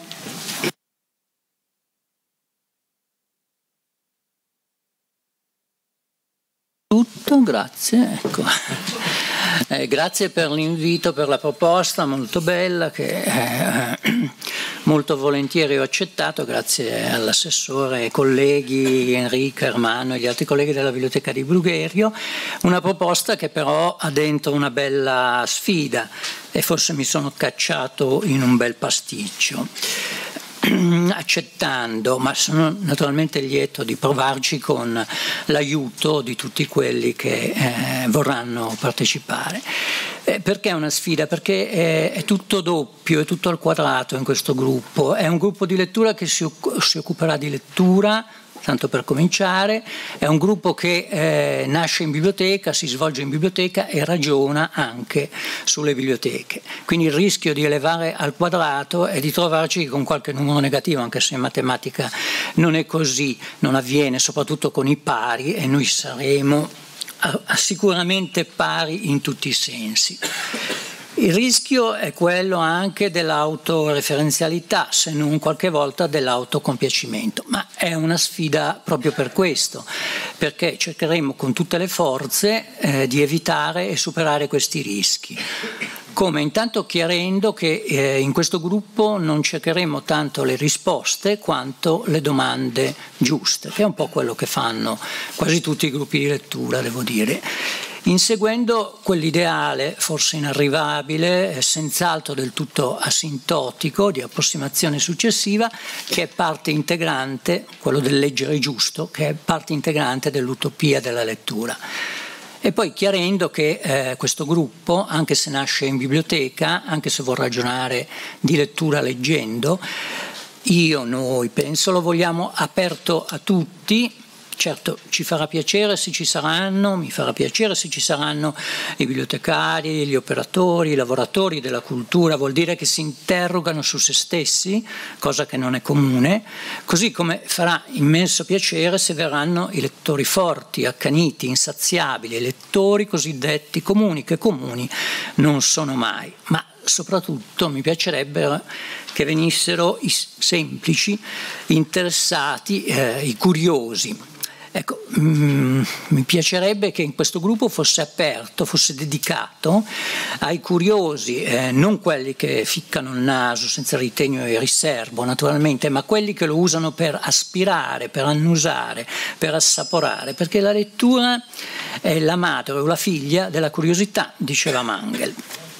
Tutto, grazie, ecco. Eh, grazie per l'invito, per la proposta molto bella che eh, molto volentieri ho accettato, grazie all'assessore e colleghi Enrico, Ermanno e gli altri colleghi della Biblioteca di Brugherio. Una proposta che però ha dentro una bella sfida e forse mi sono cacciato in un bel pasticcio. Accettando, ma sono naturalmente lieto di provarci con l'aiuto di tutti quelli che eh, vorranno partecipare. Eh, perché è una sfida? Perché è, è tutto doppio, è tutto al quadrato in questo gruppo. È un gruppo di lettura che si, si occuperà di lettura, tanto per cominciare, è un gruppo che eh, nasce in biblioteca, si svolge in biblioteca e ragiona anche sulle biblioteche. Quindi il rischio di elevare al quadrato è di trovarci con qualche numero negativo, anche se in matematica non è così, non avviene, soprattutto con i pari, e noi saremo sicuramente pari in tutti i sensi. Il rischio è quello anche dell'autoreferenzialità, se non qualche volta dell'autocompiacimento, ma è una sfida proprio per questo, perché cercheremo con tutte le forze eh, di evitare e superare questi rischi. Come intanto chiarendo che eh, in questo gruppo non cercheremo tanto le risposte quanto le domande giuste, che è un po' quello che fanno quasi tutti i gruppi di lettura, devo dire. Inseguendo quell'ideale, forse inarrivabile, senz'altro del tutto asintotico, di approssimazione successiva, che è parte integrante, quello del leggere giusto, che è parte integrante dell'utopia della lettura. E poi chiarendo che eh, questo gruppo, anche se nasce in biblioteca, anche se vuol ragionare di lettura leggendo, io, noi penso lo vogliamo aperto a tutti. Certo, ci farà piacere se ci saranno, mi farà piacere se ci saranno i bibliotecari, gli operatori, i lavoratori della cultura, vuol dire che si interrogano su se stessi, cosa che non è comune, così come farà immenso piacere se verranno i lettori forti, accaniti, insaziabili, i lettori cosiddetti comuni, che comuni non sono mai, ma soprattutto mi piacerebbe che venissero i semplici, interessati, eh, i curiosi. Ecco, mm, mi piacerebbe che in questo gruppo fosse aperto, fosse dedicato ai curiosi, eh, non quelli che ficcano il naso senza ritegno e riservo naturalmente, ma quelli che lo usano per aspirare, per annusare, per assaporare, perché la lettura è la madre o la figlia della curiosità, diceva Mangel.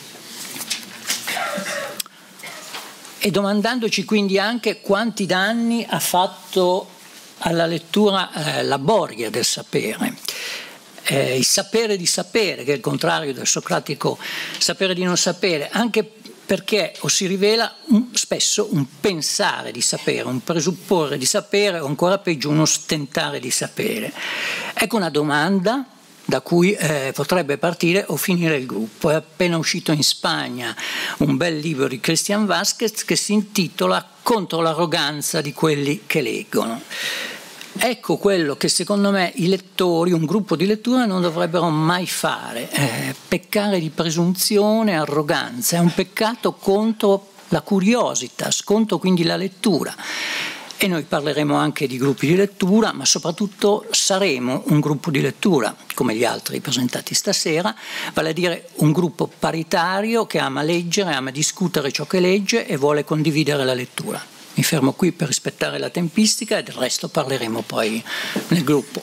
E domandandoci quindi anche quanti danni ha fatto alla lettura eh, la boria del sapere, eh, il sapere di sapere, che è il contrario del socratico sapere di non sapere, anche perché o si rivela un, spesso un pensare di sapere, un presupporre di sapere, o ancora peggio un ostentare di sapere. Ecco una domanda da cui eh, potrebbe partire o finire il gruppo. È appena uscito in Spagna un bel libro di Cristian Vázquez che si intitola Contro l'arroganza di quelli che leggono. Ecco quello che secondo me i lettori, un gruppo di lettura, non dovrebbero mai fare, eh, peccare di presunzione, arroganza, è un peccato contro la curiosità, contro quindi la lettura. E noi parleremo anche di gruppi di lettura, ma soprattutto saremo un gruppo di lettura, come gli altri presentati stasera, vale a dire un gruppo paritario che ama leggere, ama discutere ciò che legge e vuole condividere la lettura. Mi fermo qui per rispettare la tempistica e del resto parleremo poi nel gruppo.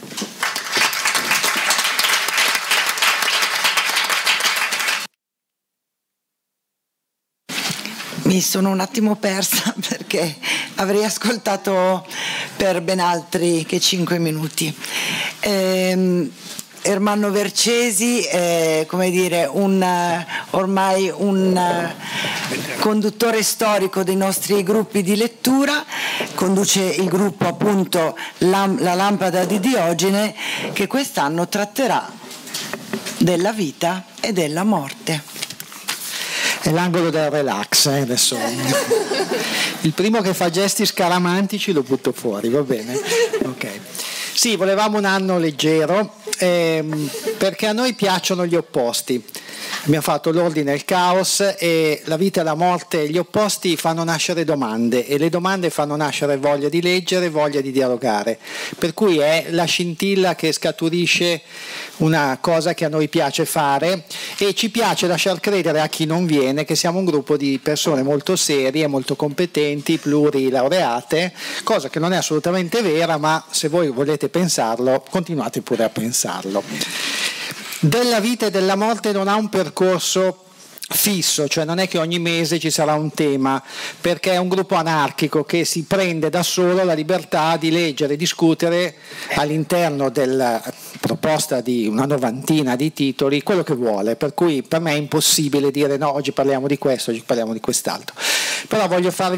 Mi sono un attimo persa perché avrei ascoltato per ben altri che cinque minuti. Ehm, Ermanno Vercesi è, come dire, un, ormai un conduttore storico dei nostri gruppi di lettura, conduce il gruppo appunto Lam- La Lampada di Diogene, che quest'anno tratterà della vita e della morte. È l'angolo del relax, eh, adesso. Il primo che fa gesti scaramantici lo butto fuori, va bene? Ok. Sì, volevamo un anno leggero, ehm, perché a noi piacciono gli opposti. Abbiamo fatto l'ordine e il caos, e la vita e la morte, gli opposti fanno nascere domande, e le domande fanno nascere voglia di leggere, voglia di dialogare, per cui è la scintilla che scaturisce una cosa che a noi piace fare, e ci piace lasciar credere a chi non viene che siamo un gruppo di persone molto serie, molto competenti, plurilaureate, cosa che non è assolutamente vera, ma se voi volete pensarlo, continuate pure a pensarlo. Della vita e della morte non ha un percorso fisso, cioè non è che ogni mese ci sarà un tema, perché è un gruppo anarchico che si prende da solo la libertà di leggere e discutere all'interno della proposta di una novantina di titoli quello che vuole, per cui per me è impossibile dire no, oggi parliamo di questo, oggi parliamo di quest'altro. Però voglio farvi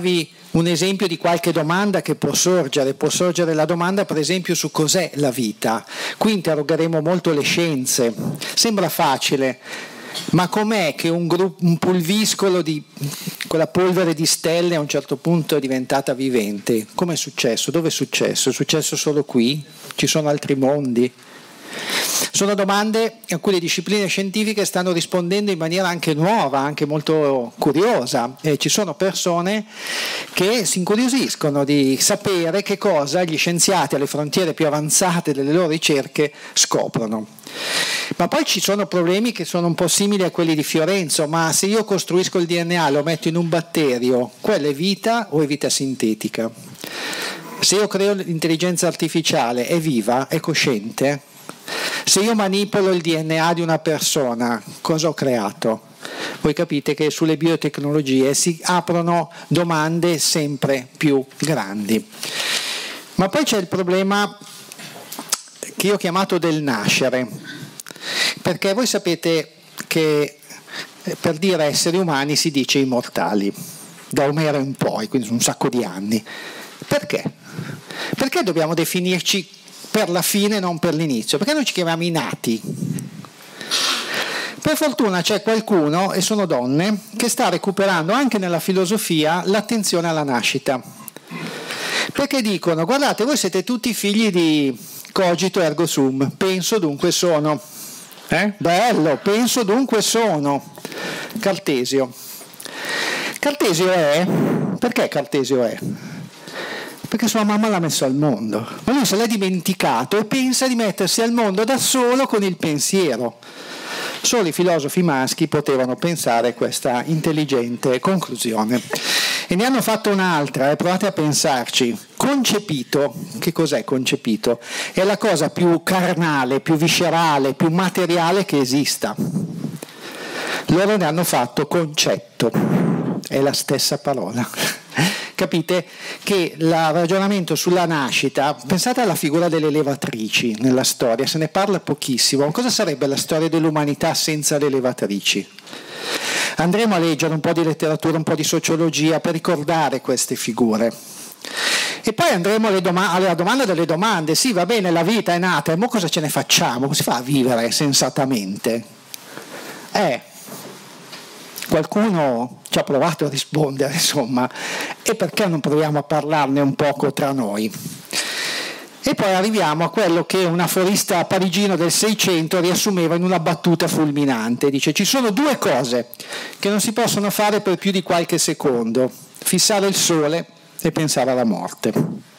un esempio di qualche domanda che può sorgere. Può sorgere la domanda per esempio su cos'è la vita. Qui interrogheremo molto le scienze. Sembra facile, ma com'è che un, gruppo, un pulviscolo di quella polvere di stelle a un certo punto è diventata vivente? Come è successo? Dove è successo? È successo solo qui? Ci sono altri mondi? Sono domande a cui le discipline scientifiche stanno rispondendo in maniera anche nuova, anche molto curiosa, e ci sono persone che si incuriosiscono di sapere che cosa gli scienziati alle frontiere più avanzate delle loro ricerche scoprono. Ma poi ci sono problemi che sono un po' simili a quelli di Fiorenzo: ma se io costruisco il D N A e lo metto in un batterio, quella è vita o è vita sintetica? Se io creo l'intelligenza artificiale, è viva, è cosciente? Se io manipolo il D N A di una persona, cosa ho creato? Voi capite che sulle biotecnologie si aprono domande sempre più grandi. Ma poi c'è il problema che io ho chiamato del nascere, perché voi sapete che per dire esseri umani si dice immortali, da Omero in poi, quindi un sacco di anni. Perché? Perché dobbiamo definirci per la fine e non per l'inizio? Perché noi ci chiamiamo i nati? Per fortuna c'è qualcuno, e sono donne, che sta recuperando anche nella filosofia l'attenzione alla nascita. Perché dicono: guardate, voi siete tutti figli di cogito ergo sum, penso dunque sono. Eh? Bello, penso dunque sono. Cartesio. Cartesio è? Perché Cartesio è? Perché sua mamma l'ha messo al mondo, ma lui se l'è dimenticato e pensa di mettersi al mondo da solo con il pensiero. Solo i filosofi maschi potevano pensare questa intelligente conclusione. E ne hanno fatto un'altra, e provate a pensarci. Concepito, che cos'è concepito? È la cosa più carnale, più viscerale, più materiale che esista. Loro ne hanno fatto concetto, è la stessa parola. Capite che il ragionamento sulla nascita, pensate alla figura delle levatrici nella storia, se ne parla pochissimo. Cosa sarebbe la storia dell'umanità senza le levatrici? Andremo a leggere un po' di letteratura, un po' di sociologia per ricordare queste figure. E poi andremo alle doma- alla domanda delle domande. Sì, va bene, la vita è nata, e mo cosa ce ne facciamo? Come si fa a vivere sensatamente? Eh... Qualcuno ci ha provato a rispondere, insomma, e perché non proviamo a parlarne un poco tra noi? E poi arriviamo a quello che un aforista parigino del Seicento riassumeva in una battuta fulminante. Dice: ci sono due cose che non si possono fare per più di qualche secondo: fissare il sole e pensare alla morte.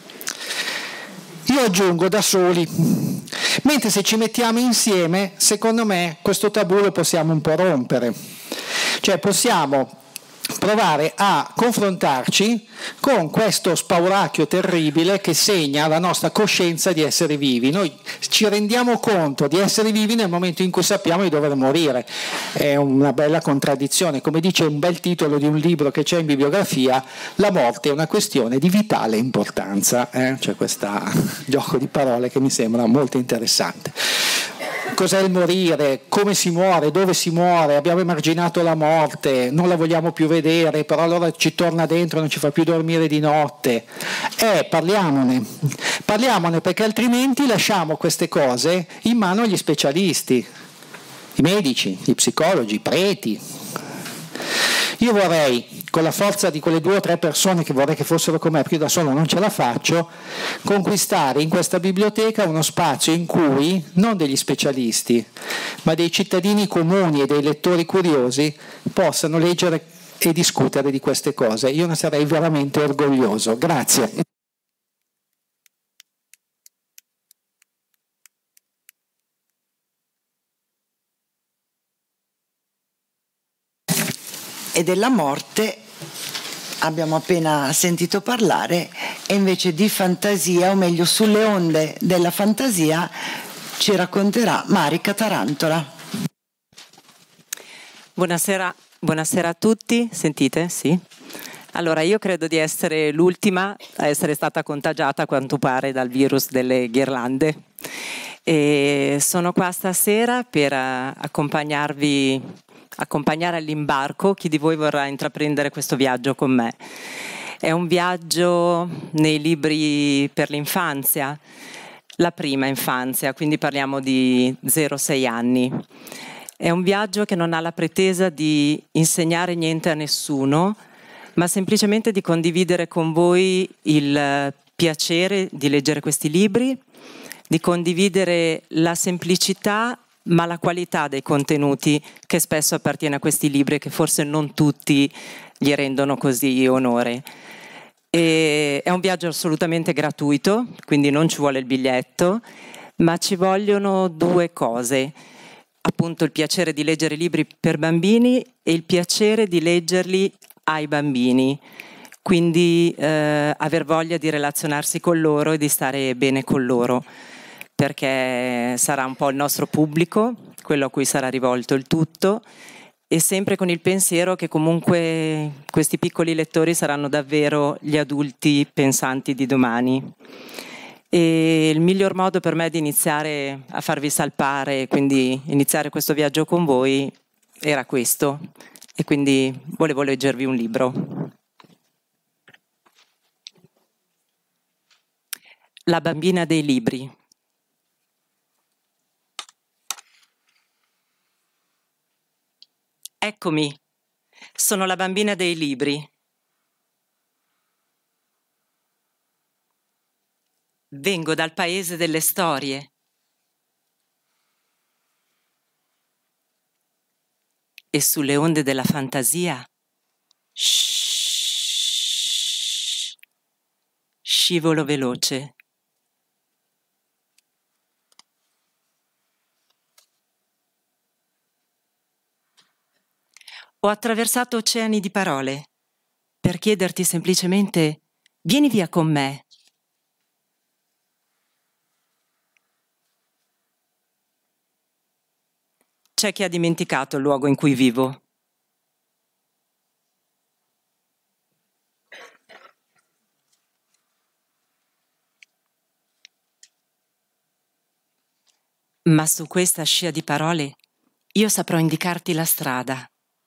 Io aggiungo da soli, mentre se ci mettiamo insieme, secondo me questo tabù lo possiamo un po' rompere. Cioè possiamo provare a confrontarci con questo spauracchio terribile che segna la nostra coscienza di essere vivi. Noi ci rendiamo conto di essere vivi nel momento in cui sappiamo di dover morire. È una bella contraddizione. Come dice un bel titolo di un libro che c'è in bibliografia: la morte è una questione di vitale importanza. Eh? C'è questo gioco di parole che mi sembra molto interessante. Cos'è il morire? Come si muore? Dove si muore? Abbiamo emarginato la morte, non la vogliamo più vedere, però allora ci torna dentro e non ci fa più dormire di notte. Eh, parliamone. Parliamone, perché altrimenti lasciamo queste cose in mano agli specialisti, i medici, i psicologi, i preti. Io vorrei, con la forza di quelle due o tre persone che vorrei che fossero con me, perché io da solo non ce la faccio, conquistare in questa biblioteca uno spazio in cui non degli specialisti, ma dei cittadini comuni e dei lettori curiosi possano leggere e discutere di queste cose. Io ne sarei veramente orgoglioso. Grazie. E della morte abbiamo appena sentito parlare, e invece di fantasia, o meglio sulle onde della fantasia, ci racconterà Marica Tarantola. Buonasera, buonasera a tutti, sentite? Sì? Allora, io credo di essere l'ultima a essere stata contagiata, a quanto pare, dal virus delle ghirlande. E sono qua stasera per accompagnarvi accompagnare all'imbarco chi di voi vorrà intraprendere questo viaggio con me. È un viaggio nei libri per l'infanzia, la prima infanzia, quindi parliamo di zero sei anni. È un viaggio che non ha la pretesa di insegnare niente a nessuno, ma semplicemente di condividere con voi il piacere di leggere questi libri, di condividere la semplicità ma la qualità dei contenuti che spesso appartiene a questi libri e che forse non tutti gli rendono così onore. E è un viaggio assolutamente gratuito, quindi non ci vuole il biglietto, ma ci vogliono due cose, appunto il piacere di leggere libri per bambini e il piacere di leggerli ai bambini, quindi eh, aver voglia di relazionarsi con loro e di stare bene con loro, perché sarà un po' il nostro pubblico, quello a cui sarà rivolto il tutto, e sempre con il pensiero che comunque questi piccoli lettori saranno davvero gli adulti pensanti di domani. E il miglior modo per me di iniziare a farvi salpare, quindi iniziare questo viaggio con voi, era questo, e quindi volevo leggervi un libro. La bambina dei libri. Eccomi, sono la bambina dei libri. Vengo dal paese delle storie. E sulle onde della fantasia, shhh, scivolo veloce. Ho attraversato oceani di parole per chiederti semplicemente: vieni via con me. C'è chi ha dimenticato il luogo in cui vivo. Ma su questa scia di parole io saprò indicarti la strada.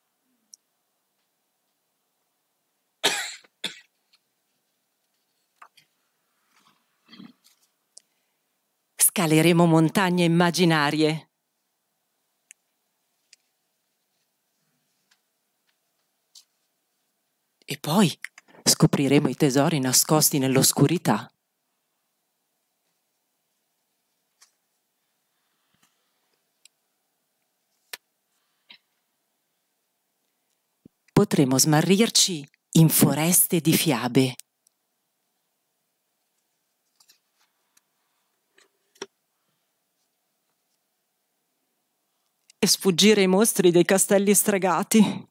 Scaleremo montagne immaginarie. E poi scopriremo i tesori nascosti nell'oscurità. Potremo smarrirci in foreste di fiabe. E sfuggire ai mostri dei castelli stregati.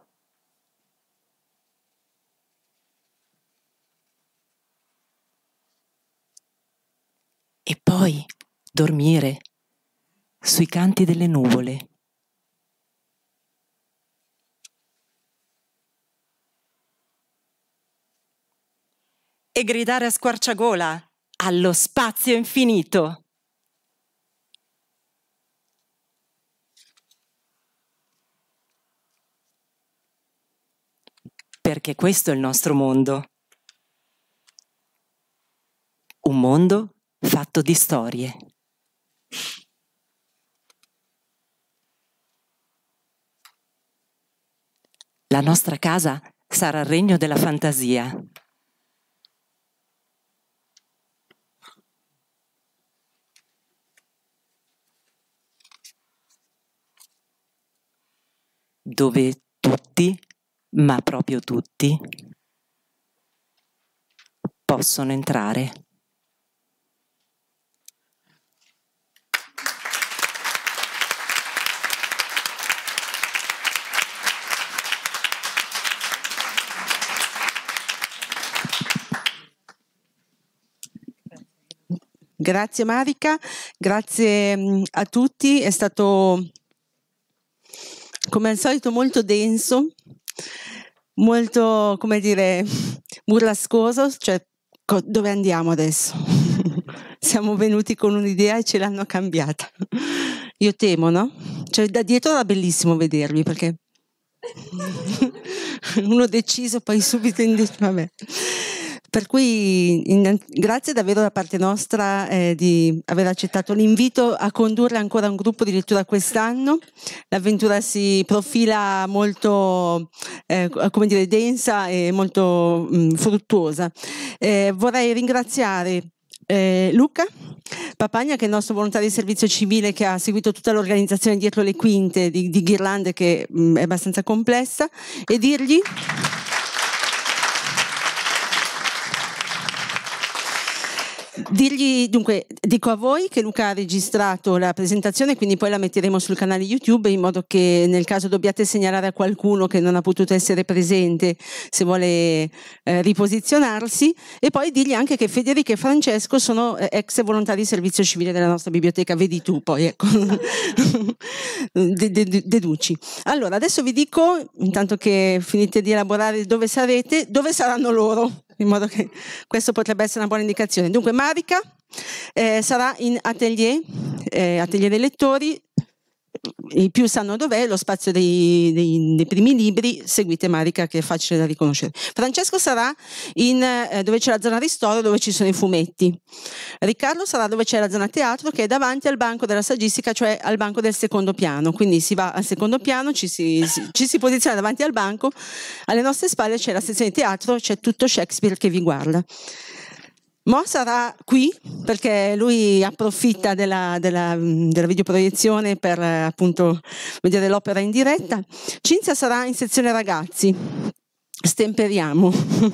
E poi dormire sui canti delle nuvole. E gridare a squarciagola allo spazio infinito. Perché questo è il nostro mondo. Un mondo fatto di storie. La nostra casa sarà il regno della fantasia. Dove tutti, ma proprio tutti, possono entrare. Grazie Marica, grazie a tutti, è stato come al solito molto denso, molto, come dire, burrascoso, cioè dove andiamo adesso? Siamo venuti con un'idea e ce l'hanno cambiata. Io temo, no? Cioè da dietro era bellissimo vedervi perché uno deciso, poi subito indeciso, vabbè. Per cui in, grazie davvero da parte nostra eh, di aver accettato l'invito a condurre ancora un gruppo di lettura quest'anno. L'avventura si profila molto eh, come dire, densa e molto mh, fruttuosa. Eh, vorrei ringraziare eh, Luca Papagna, che è il nostro volontario di servizio civile, che ha seguito tutta l'organizzazione dietro le quinte di, di Ghirlande, che mh, è abbastanza complessa, e dirgli Dirgli, dunque, dico a voi che Luca ha registrato la presentazione, quindi poi la metteremo sul canale YouTube, in modo che nel caso dobbiate segnalare a qualcuno che non ha potuto essere presente, se vuole eh, riposizionarsi, e poi dirgli anche che Federica e Francesco sono eh, ex volontari di servizio civile della nostra biblioteca, vedi tu poi, ecco, deduci. Allora, adesso vi dico, intanto che finite di elaborare dove sarete, dove saranno loro, in modo che questo potrebbe essere una buona indicazione. Dunque Marica eh, sarà in atelier, eh, atelier dei lettori, i più sanno dov'è, lo spazio dei, dei, dei primi libri, seguite Marica che è facile da riconoscere. Francesco sarà in, eh, dove c'è la zona ristoro, dove ci sono i fumetti. Riccardo sarà dove c'è la zona teatro, che è davanti al banco della saggistica, cioè al banco del secondo piano, quindi si va al secondo piano, ci si, si, ci si posiziona davanti al banco, alle nostre spalle c'è la sezione teatro, c'è tutto Shakespeare che vi guarda. Mo sarà qui perché lui approfitta della, della, della videoproiezione per appunto vedere l'opera in diretta. Cinzia sarà in sezione ragazzi, stemperiamo.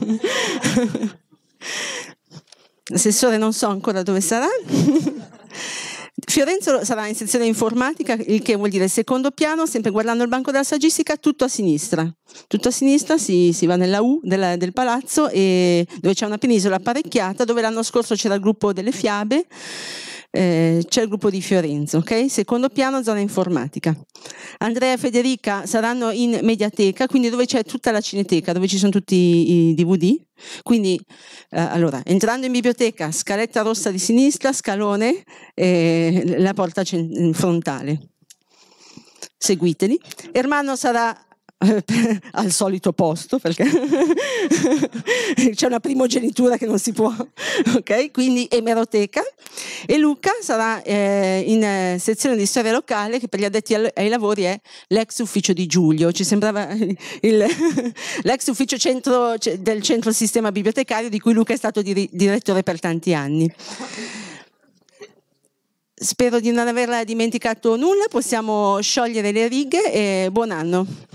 L'assessore non so ancora dove sarà. Fiorenzo sarà in sezione informatica, il che vuol dire secondo piano, sempre guardando il banco della saggistica, tutto a sinistra. Tutto a sinistra si, si va nella U della, del palazzo, e dove c'è una penisola apparecchiata, dove l'anno scorso c'era il gruppo delle fiabe, eh, c'è il gruppo di Fiorenzo, ok? Secondo piano, zona informatica. Andrea e Federica saranno in mediateca, quindi dove c'è tutta la cineteca, dove ci sono tutti i D V D. Quindi eh, allora, entrando in biblioteca, scaletta rossa di sinistra, scalone, eh, la porta frontale. Seguiteli. Ermanno sarà al solito posto, perché c'è una primogenitura che non si può, ok? Quindi emeroteca. E Luca sarà eh, in eh, sezione di storia locale, che per gli addetti al, ai lavori è l'ex ufficio di Giulio. Ci sembrava il, l'ex ufficio centro, del centro sistema bibliotecario, di cui Luca è stato di, direttore per tanti anni. Spero di non aver dimenticato nulla, possiamo sciogliere le righe e buon anno.